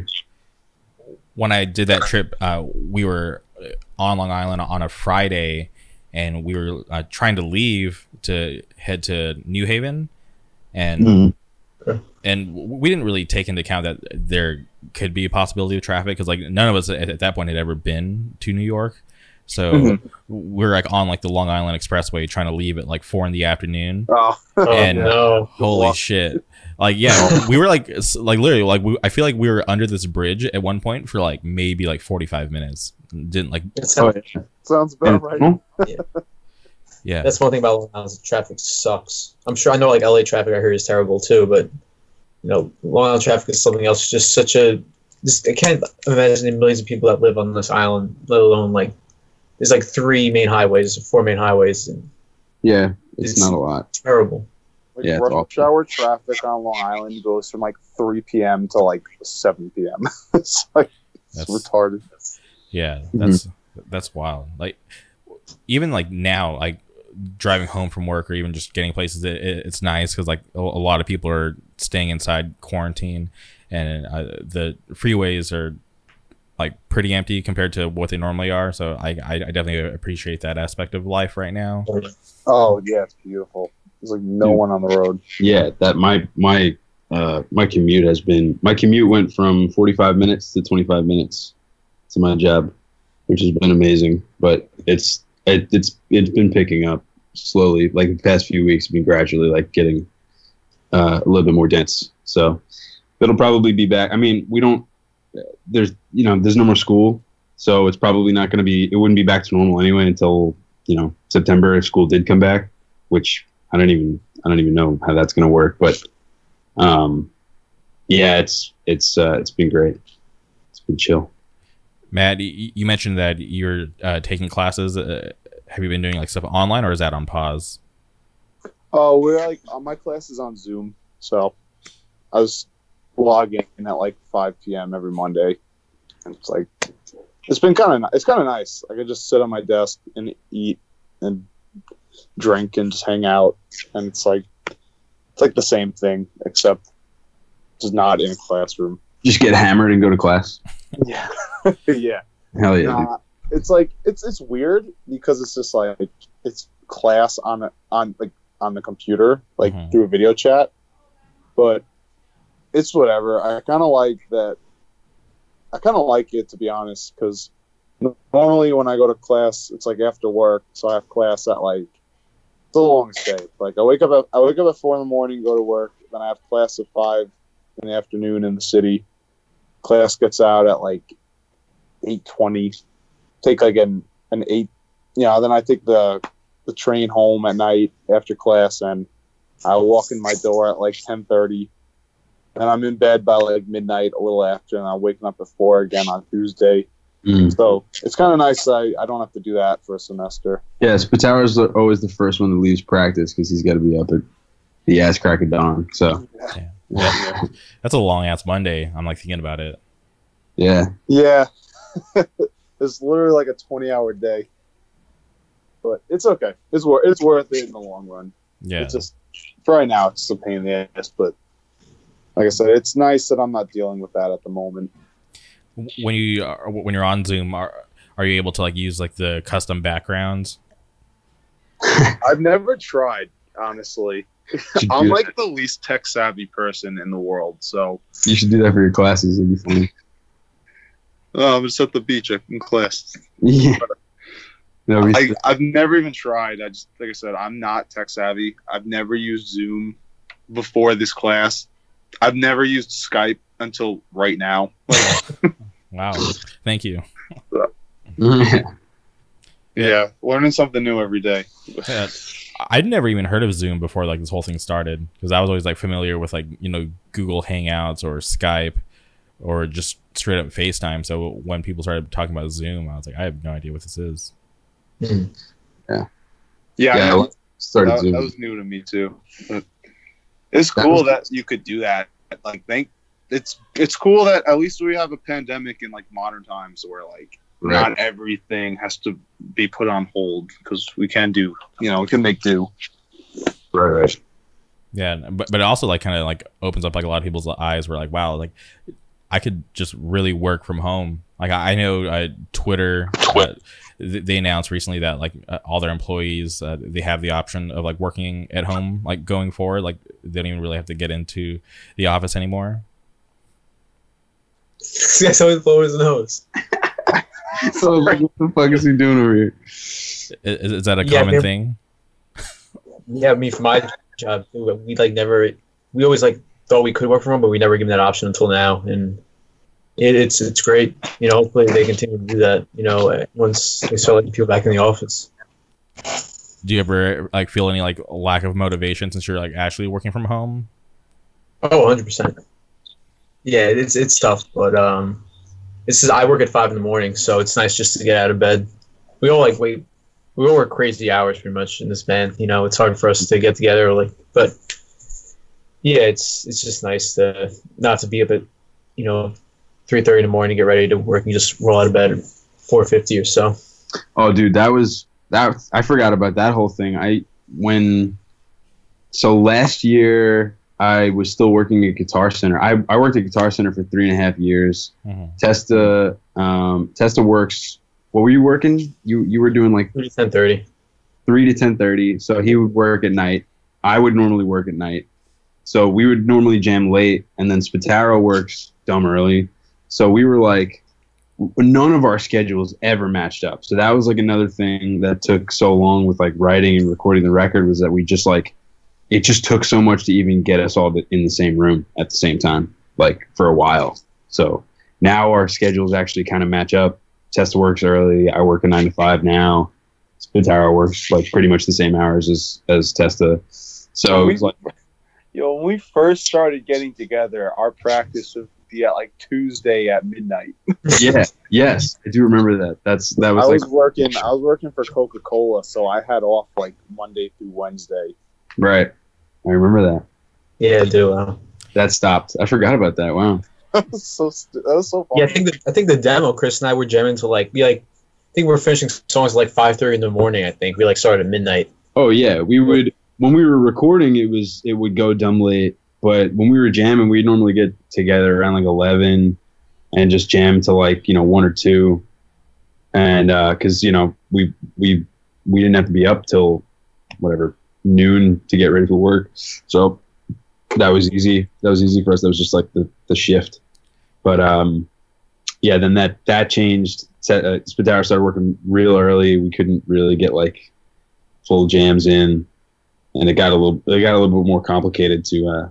When I did that trip, uh, we were on Long Island on a Friday, and we were uh, trying to leave to head to New Haven, and Mm. and we didn't really take into account that there could be a possibility of traffic because like none of us at, at that point had ever been to New York, so Mhm. we're like on like the Long Island Expressway trying to leave at like four in the afternoon. Oh, oh And- no, Holy Wow. shit! Like yeah, we were like s- like literally like we, I feel like we were under this bridge at one point for like maybe like forty-five minutes. Didn't like It's Oh, not- yeah. sounds about right. Well, yeah. that's one thing about Long Island. Traffic sucks. I'm sure I know like L A traffic I heard is terrible too, but you know Long Island traffic is something else. It's just such a just I can't imagine the millions of people that live on this island, let alone like there's like three main highways, four main highways, and yeah, it's, It's- not a lot. terrible. Like Yeah, it's rush awful. hour traffic on Long Island goes from like three p.m. to like seven p.m. It's like it's That's- retarded. Yeah, that's that's wild. Like even like now, like driving home from work or even just getting places, it, it, it's nice because like a, a lot of people are staying inside quarantine, and uh, the freeways are like pretty empty compared to what they normally are. So I, I, I definitely appreciate that aspect of life right now. Oh yeah, it's beautiful. There's like no Dude. one on the road. Yeah, that my my uh, my commute has been my commute went from forty-five minutes to twenty-five minutes to my job, which has been amazing. But it's it, it's it's been picking up slowly. Like the past few weeks, been gradually like getting uh, a little bit more dense. So it'll probably be back. I mean, we don't. There's you know there's no more school, so it's probably not going to be. It wouldn't be back to normal anyway until you know September if school did come back, which I don't even I don't even know how that's going to work. But um, yeah, it's it's uh, it's been great. It's been chill. Matt, y- you mentioned that you're uh, taking classes. Uh, have you been doing like stuff online, or is that on pause? Oh, we're like uh, my class is on Zoom, so I was logging in at like five p.m. every Monday, and it's like it's been kind of it's kind of nice. Like I just sit on my desk and eat and drink and just hang out, and it's like it's like the same thing except just not in a classroom. Just get hammered and go to class. Yeah, yeah. Hell yeah. Nah, it's like it's it's weird because it's just like it's class on a, on like on the computer, like Mhm. through a video chat, but it's whatever. I kind of like that. I kind of like it, to be honest, because normally when I go to class, it's like after work, so I have class at like it's a long day. Like I wake up at I wake up at four in the morning, go to work, then I have class at five in the afternoon in the city. Class gets out at like eight twenty. Take like an an eight, you know. Then I take the the train home at night after class, and I walk in my door at like ten thirty. And I'm in bed by like midnight, a little after, and I'm waking up at four again on Tuesday. Mm. So it's kind of nice. I, I don't have to do that for a semester. Yeah, Spatauer's always the first one that leaves practice because he's got to be up at the ass crack of dawn. So Yeah. Yeah. That's a long ass Monday. I'm like thinking about it. yeah, Yeah, it's literally like a twenty hour day, but it's okay. It's worth it's worth it in the long run. Yeah. It's just for right now, it's just a pain in the ass. But like I said, it's nice that I'm not dealing with that at the moment. When you are, when you're on Zoom, are are you able to like use like the custom backgrounds? I've never tried, honestly. Should I'm do like the least tech savvy person in the world, so you should do that for your classes. It'd be funny. oh, I'm just at the beach in class. Yeah. No, we, I, I've never even tried. I just like I said, I'm not tech savvy. I've never used Zoom before this class. I've never used Skype until right now. Like, Wow. Thank you. yeah. yeah, learning something new every day. Yeah. I'd never even heard of Zoom before like this whole thing started because I was always like familiar with like, you know, Google Hangouts or Skype or just straight up FaceTime. So when people started talking about Zoom, I was like, I have no idea what this is. Yeah. Yeah, Yeah, I- I started that, Zoom. that was new to me too. But it's cool that you could do that. Like, thank it's it's cool that at least we have a pandemic in like modern times where like Right. not everything has to be put on hold because we can do, you know, we can make do. Right, right. Yeah, but but it also like kind of like opens up like a lot of people's eyes. Where like, wow, like I could just really work from home. Like I, I know uh, Twitter, uh, th- they announced recently that like uh, all their employees uh, they have the option of like working at home, like going forward. Like they don't even really have to get into the office anymore. That's how he blows his nose. So like, what the fuck is he doing over here? Is, is that a Yeah, common they're- thing? Yeah, I mean, for my job, too, we like never, we always like thought we could work from home, but we never given that option until now, and it, it's it's great. You know, hopefully they continue to do that. You know, once they start letting people back in the office. Do you ever like feel any like lack of motivation since you're like actually working from home? Oh, one hundred percent. Yeah, it's it's tough, but um, this is I work at five in the morning, so it's nice just to get out of bed. We all like wait, we all work crazy hours pretty much in this band. You know, it's hard for us to get together, like, but yeah, it's it's just nice to not to be up at you know three thirty in the morning to get ready to work and just roll out of bed at four fifty or so. Oh, dude, that was that. I forgot about that whole thing. I when so last year I was still working at Guitar Center. I I worked at Guitar Center for three and a half years. Mhm. Testa Um, Testa works. What were you working? You you were doing like ten thirty. three to ten thirty. So he would work at night. I would normally work at night. So we would normally jam late, and then Spataro works dumb early. So we were like, none of our schedules ever matched up. So that was like another thing that took so long with like writing and recording the record, was that we just like, it just took so much to even get us all in the same room at the same time, like for a while. So now our schedules actually kind of match up. Testa works early. I work a nine to five now. Spataro works like pretty much the same hours as, as Testa. So it's like, Yo, when we first started getting together, our practice would be at like Tuesday at midnight. yeah, yes, I do remember that. That's that was I like was working. I was working for Coca-Cola, so I had off like Monday through Wednesday. right. I remember that. Yeah, I do. Wow. That stopped. I forgot about that. Wow. That was so. stu- That was so funny. Yeah, I think the, I think the demo, Chris and I were jamming till like we like I think we were finishing songs at like five thirty in the morning. I think we like started at midnight. Oh yeah, we would when we were recording. It was it would go dumb late, but when we were jamming, we'd normally get together around like eleven and just jam to like you know one or two, and because uh, you know we we we didn't have to be up till whatever noon to get ready for work, so that was easy. That was easy for us. That was just like the the shift. But um, yeah, then that that changed. Uh, Spataro started working real early. We couldn't really get like full jams in, and it got a little it got a little bit more complicated to uh,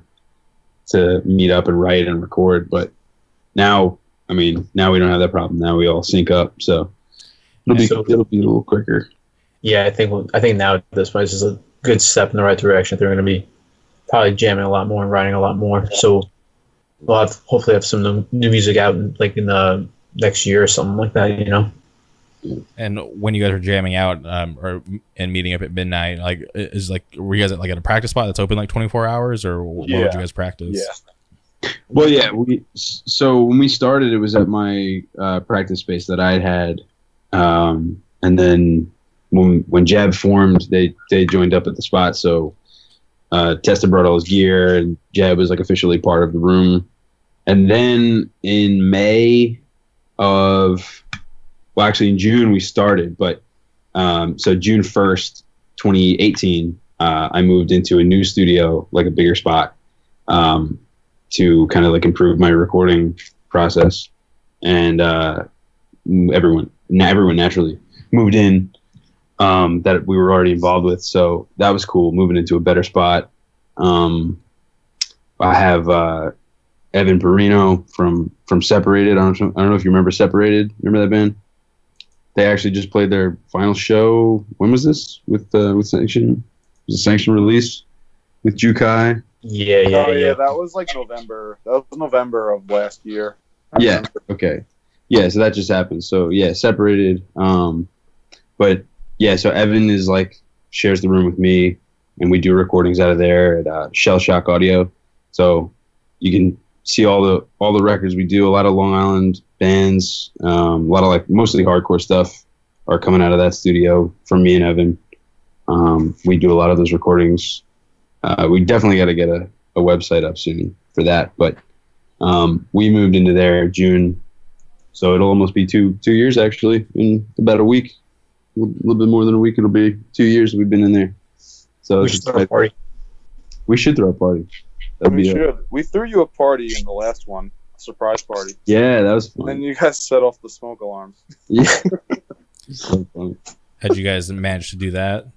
to meet up and write and record. But now, I mean, now we don't have that problem. Now we all sync up, so it'll be So- it'll be a little quicker. Yeah, I think I think now at this point this is a good step in the right direction. They're going to be probably jamming a lot more and writing a lot more. So we'll have hopefully have some new, new music out in, like in the next year or something like that. You know. And when you guys are jamming out um, or and meeting up at midnight, like is like were you guys at like at a practice spot that's open like twenty-four hours, or what Yeah. would you guys practice? Yeah. Well, yeah. We so when we started, it was at my uh, practice space that I had had, um, and then when when Jab formed, they they joined up at the spot. So uh, Testa brought all his gear, and Jab was like officially part of the room. And then in May of well, actually in June we started, but um, so June first, twenty eighteen, uh, I moved into a new studio, like a bigger spot. Um, to kind of like improve my recording process, and uh, everyone, everyone naturally moved in um, that we were already involved with. So that was cool, moving into a better spot. Um, I have uh, Evan Perino from from Separated. I don't know, I don't know if you remember Separated. Remember that band? They actually just played their final show. When was this? With uh, with Sanction? It was a Sanction release with Jukai. Yeah, yeah, oh yeah, yeah. that was like November. That was November of last year. I Yeah. remember. Okay. Yeah. So that just happened. So yeah, Separated. Um, but yeah, so Evan is like shares the room with me, and we do recordings out of there at uh, Shell Shock Audio. So you can see all the all the records we do. A lot of Long Island bands, um, a lot of like mostly hardcore stuff are coming out of that studio from me and Evan. Um, we do a lot of those recordings. Uh, we definitely got to get a, a website up soon for that. But um, we moved into there June, so it'll almost be two two years actually in about a week, a little bit more than a week. It'll be two years we've been in there. So We it's should throw a exciting. party. We should throw a party. That'd We be a, should. We threw you a party in the last one, a surprise party, yeah, that was and then fun. you guys set off the smoke alarm. Yeah, so funny. How'd you guys manage to do that?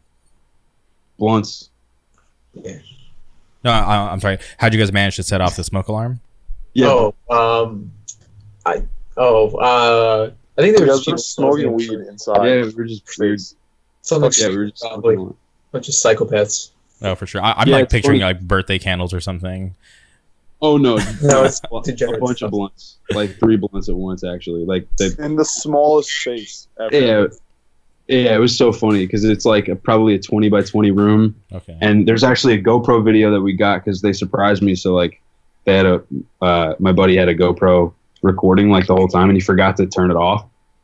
Blunts. Yeah. No, I, I'm sorry. How'd you guys manage to set off the smoke alarm? Yeah. Oh, um, I oh uh, I think You there guys was were smoking weed inside. Yeah, we were just weird. Some Yeah, like, we were just probably smoking a bunch of psychopaths. Oh, for sure. I, I'm Yeah, like it's picturing funny. like birthday candles or something. Oh no, No, it's a degenerate bunch stuff. of blunts, like three blunts at once actually. Like the In the smallest space ever. yeah, yeah, it was so funny because it's like a, probably a twenty by twenty room, Okay. and there's actually a GoPro video that we got because they surprised me. So like, they had a uh, my buddy had a GoPro recording like the whole time, and he forgot to turn it off.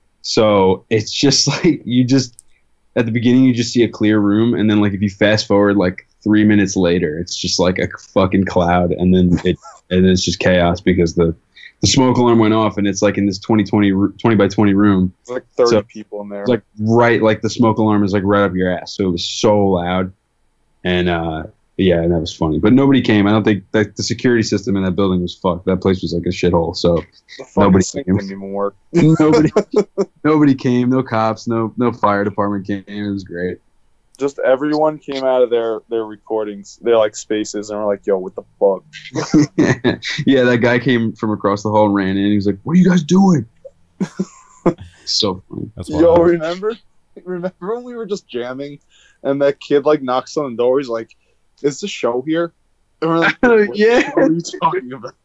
So it's just like you just at the beginning you just see a clear room, and then like if you fast forward like three minutes later, it's just like a fucking cloud, and then it and then it's just chaos because the the smoke alarm went off, and it's like in this twenty, twenty, twenty by twenty room. There's like thirty So, people in there. It's like right, like the smoke alarm is like right up your ass. So it was so loud, and uh, yeah, and that was funny. But nobody came. I don't think that the security system in that building was fucked. That place was like a shithole. So the fucking nobody sync came. didn't even work. nobody, nobody came. No cops. No, no fire department came. It was great. Just everyone came out of their their recordings, their like spaces, and were like, "Yo, what the fuck?" Yeah, that guy came from across the hall and ran in. He was like, "What are you guys doing?" So funny. That's Yo, wild. remember? Remember when we were just jamming, and that kid like knocks on the door. He's like, "Is the show here?" And we're like, Oh, what yeah. What are you talking about?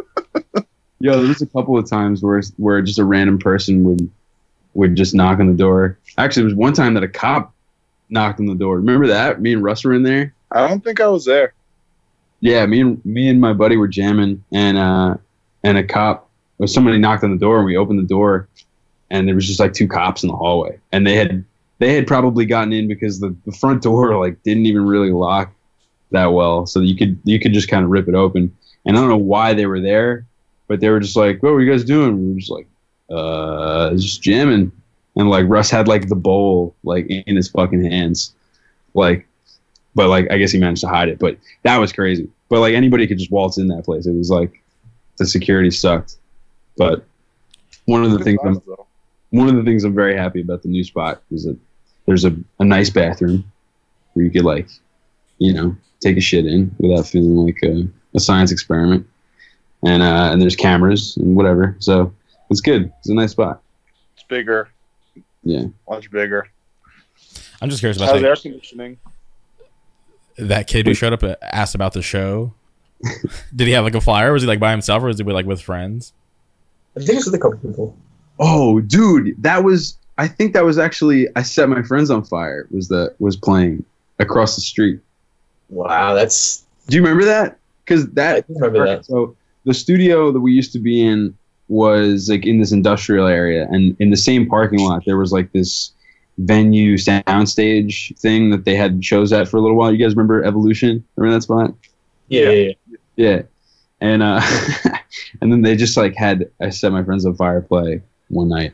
Yo, there was a couple of times where where just a random person would would just knock on the door. Actually, there was one time that a cop knocked on the door. Remember that? Me and Russ were in there. I don't think I was there. Yeah, me and me and my buddy were jamming, and uh, and a cop or somebody knocked on the door, and we opened the door, and there was just like two cops in the hallway, and they had they had probably gotten in because the, the front door like didn't even really lock that well, so you could you could just kind of rip it open. And I don't know why they were there, but they were just like, "What were you guys doing?" We were just like, "Uh, just jamming." And like Russ had like the bowl like in his fucking hands, like, but like I guess he managed to hide it. But that was crazy. But like anybody could just waltz in that place. It was like the security sucked. But one of the things I'm, one of the things I'm very happy about the new spot is that there's a, a nice bathroom where you could like, you know, take a shit in without feeling like a, a science experiment. And uh, and there's cameras and whatever. So it's good. It's a nice spot. It's bigger. Yeah. Much bigger. I'm just curious about How's that. air conditioning? That kid who showed up uh, asked about the show. Did he have like a flyer? Was he like by himself, or was he with, like with friends? I think it's with a couple people. Oh, dude, that was. I think that was actually. I set my friends on fire. Was the was playing across the street. Wow, that's. Do you remember that? Because that. I remember that. So the studio that we used to be in was like in this industrial area, and in the same parking lot there was like this venue soundstage thing that they had shows at for a little while. You guys remember Evolution? Remember that spot? Yeah, yeah, yeah. Yeah. And uh and then they just like had I set my friends on fire play one night,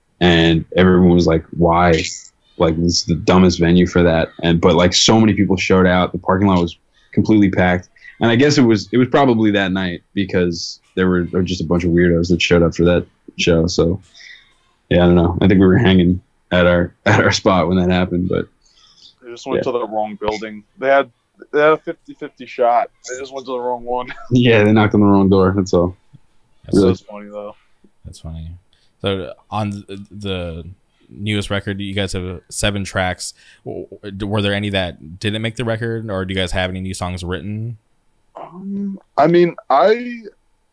and everyone was like, why? Like, this is the dumbest venue for that. And but like so many people showed out. The parking lot was completely packed. And I guess it was it was probably that night because there were, there were just a bunch of weirdos that showed up for that show. So yeah, I don't know. I think we were hanging at our at our spot when that happened, but They just went Yeah. to the wrong building. They had they had a fifty-fifty shot. They just went to the wrong one. yeah, they knocked on the wrong door. That's all. That's, Really? That's funny though. that's funny. So on the, the newest record, you guys have seven tracks. W- Were there any that didn't make the record, or do you guys have any new songs written? Um, I mean, I,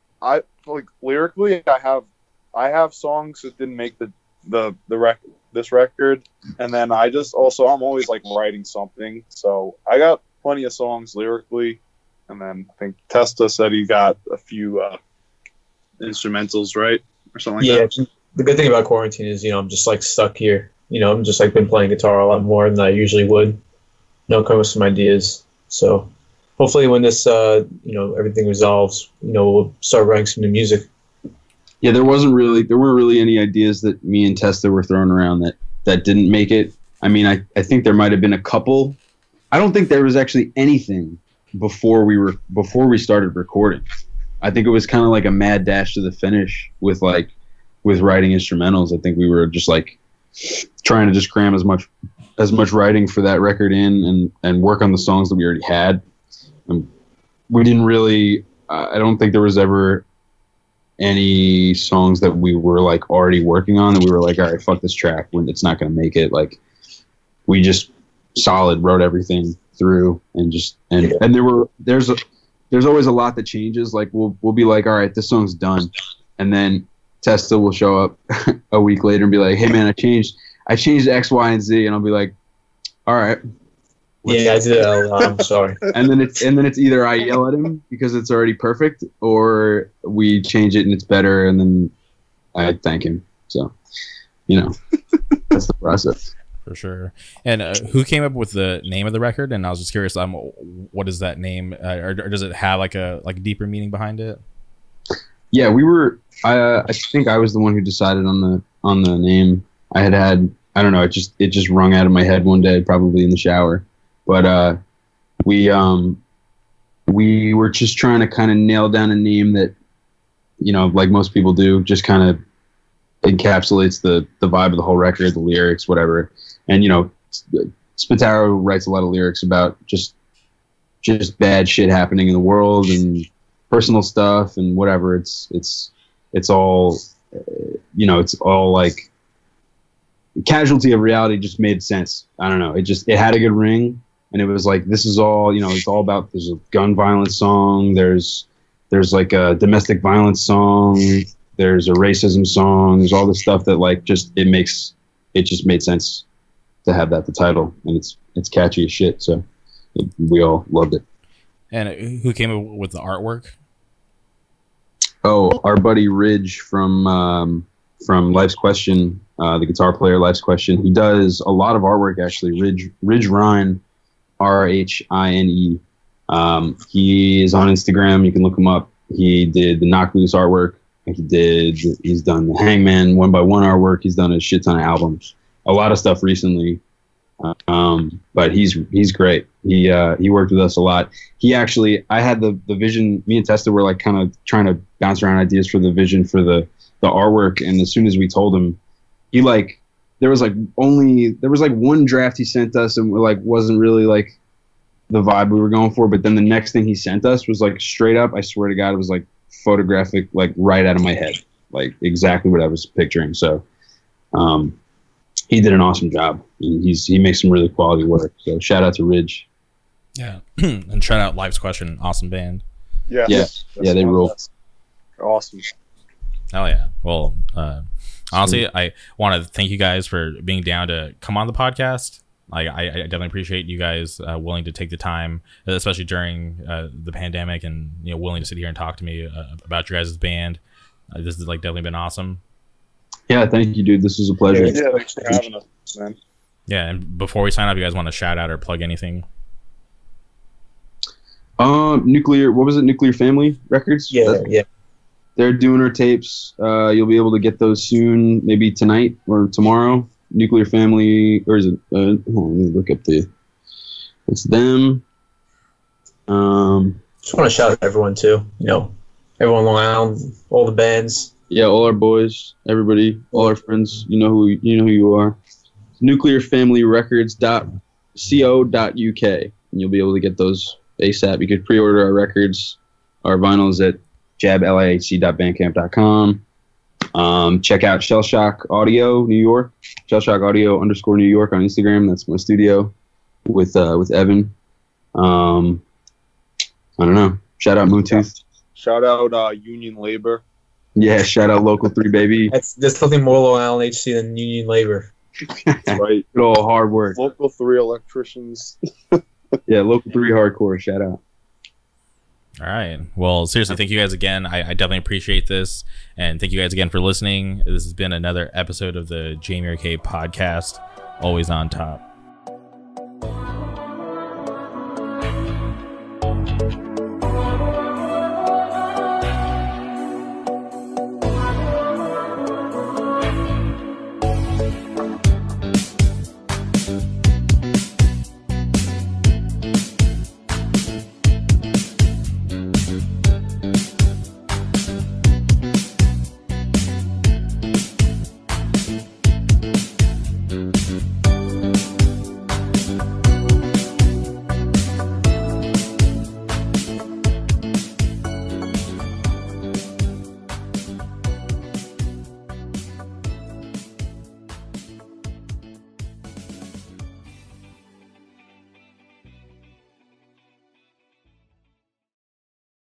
I like lyrically, I have, I have songs that didn't make the the the rec this record, and then I just also I'm always like writing something, so I got plenty of songs lyrically, and then I think Testa said he got a few uh, instrumentals, right, or something like Yeah, that. the good thing about quarantine is, you know, I'm just like stuck here. You know, I'm just like been playing guitar a lot more than I usually would. No, come with some ideas. So hopefully when this, uh, you know, everything resolves, you know, we'll start writing some new music. Yeah, there wasn't really there weren't really any ideas that me and Testa were throwing around that that didn't make it. I mean, I, I think there might have been a couple. I don't think there was actually anything before we were before we started recording. I think it was kind of like a mad dash to the finish with like with writing instrumentals. I think we were just like trying to just cram as much as much writing for that record in and and work on the songs that we already had. And we didn't really. I don't think there was ever any songs that we were like already working on that we were like, all right, fuck this track when it's not going to make it. Like, we just solid wrote everything through and just and Yeah. and there were there's a there's always a lot that changes. Like we'll we'll be like, all right, this song's done, and then Testa will show up a week later and be like, hey man, I changed I changed X, Y, and Z, and I'll be like, all right. Yeah, I did that a lot. I'm sorry. And then it's and then it's either I yell at him because it's already perfect, or we change it and it's better, and then I thank him. So, you know, that's the process. For sure. And uh, who came up with the name of the record? And I was just curious, um, what is that name, uh, or, or does it have like a like deeper meaning behind it? yeah, we were. I uh, I think I was the one who decided on the on the name. I had had I don't know. It just it just rung out of my head one day, probably in the shower. But uh, we um we were just trying to kind of nail down a name that, you know, like most people do, just kind of encapsulates the the vibe of the whole record, the lyrics, whatever. And you know, Spataro writes a lot of lyrics about just just bad shit happening in the world and personal stuff and whatever. It's it's it's all, you know, it's all like casualty of reality. Just made sense. I don't know. It just it had a good ring, and it was like, this is all, you know, it's all about. There's a gun violence song. There's there's like a domestic violence song. There's a racism song. There's all this stuff that like just it makes it just made sense to have that the title, and it's it's catchy as shit. So it, we all loved it. And who came up with the artwork? Oh, our buddy Ridge from um, from Life's Question, uh, the guitar player, Life's Question. He does a lot of artwork actually. Ridge Ridge Rhine, R H I N E. Um, he is on Instagram. You can look him up. He did the Knock Loose artwork. He did. He's done the Hangman one by one artwork. He's done a shit ton of albums. A lot of stuff recently. Um, but he's he's great. He uh, he worked with us a lot. He actually, I had the the vision. Me and Testa were like kind of trying to bounce around ideas for the vision for the the artwork. And as soon as we told him, he like there was like only there was like one draft he sent us, and we're like wasn't really like the vibe we were going for. But then the next thing he sent us was like straight up. I swear to God, it was like photographic, like right out of my head, like exactly what I was picturing. So. Um, He did an awesome job, and he's he makes some really quality work. So shout out to Ridge. Yeah, and shout out Life's Question, awesome band. Yeah, Yeah, yeah, they rule. Awesome. Hell yeah. Well, uh, honestly, I want to thank you guys for being down to come on the podcast. Like, I, I definitely appreciate you guys uh, willing to take the time, especially during uh, the pandemic, and you know, willing to sit here and talk to me uh, about your guys' band. Uh, this has like definitely been awesome. Yeah, thank you, dude. This was a pleasure. Yeah, thanks for having us, man. Yeah, and before we sign up, you guys want to shout out or plug anything? Um, Nuclear, what was it? Nuclear Family Records? Yeah, That's, yeah. They're doing our tapes. Uh, you'll be able to get those soon, maybe tonight or tomorrow. Nuclear Family, or is it? Uh, hold on, let me look up the. It's them. Um, Just want to shout out everyone too. You know, everyone on Long Island, all the bands. Yeah, all our boys, everybody, all our friends. You know who you know who you are. nuclear family records dot co dot U K, and you'll be able to get those ASAP. You could pre-order our records, our vinyls at jab lihc dot bandcamp dot com. Um, check out Shell Shock Audio New York, Shell Shock Audio underscore New York on Instagram. That's my studio with uh, with Evan. Um, I don't know. Shout out Moontooth. Shout out uh, Union Labor. Yeah, shout out Local three, baby. That's there's nothing more Long Island H C than union labor. Right. Good old hard work. Local three electricians. Yeah, Local three hardcore. Shout out. All right. Well, seriously, thank you guys again. I, I definitely appreciate this. And thank you guys again for listening. This has been another episode of the Jamie K podcast. Always on top.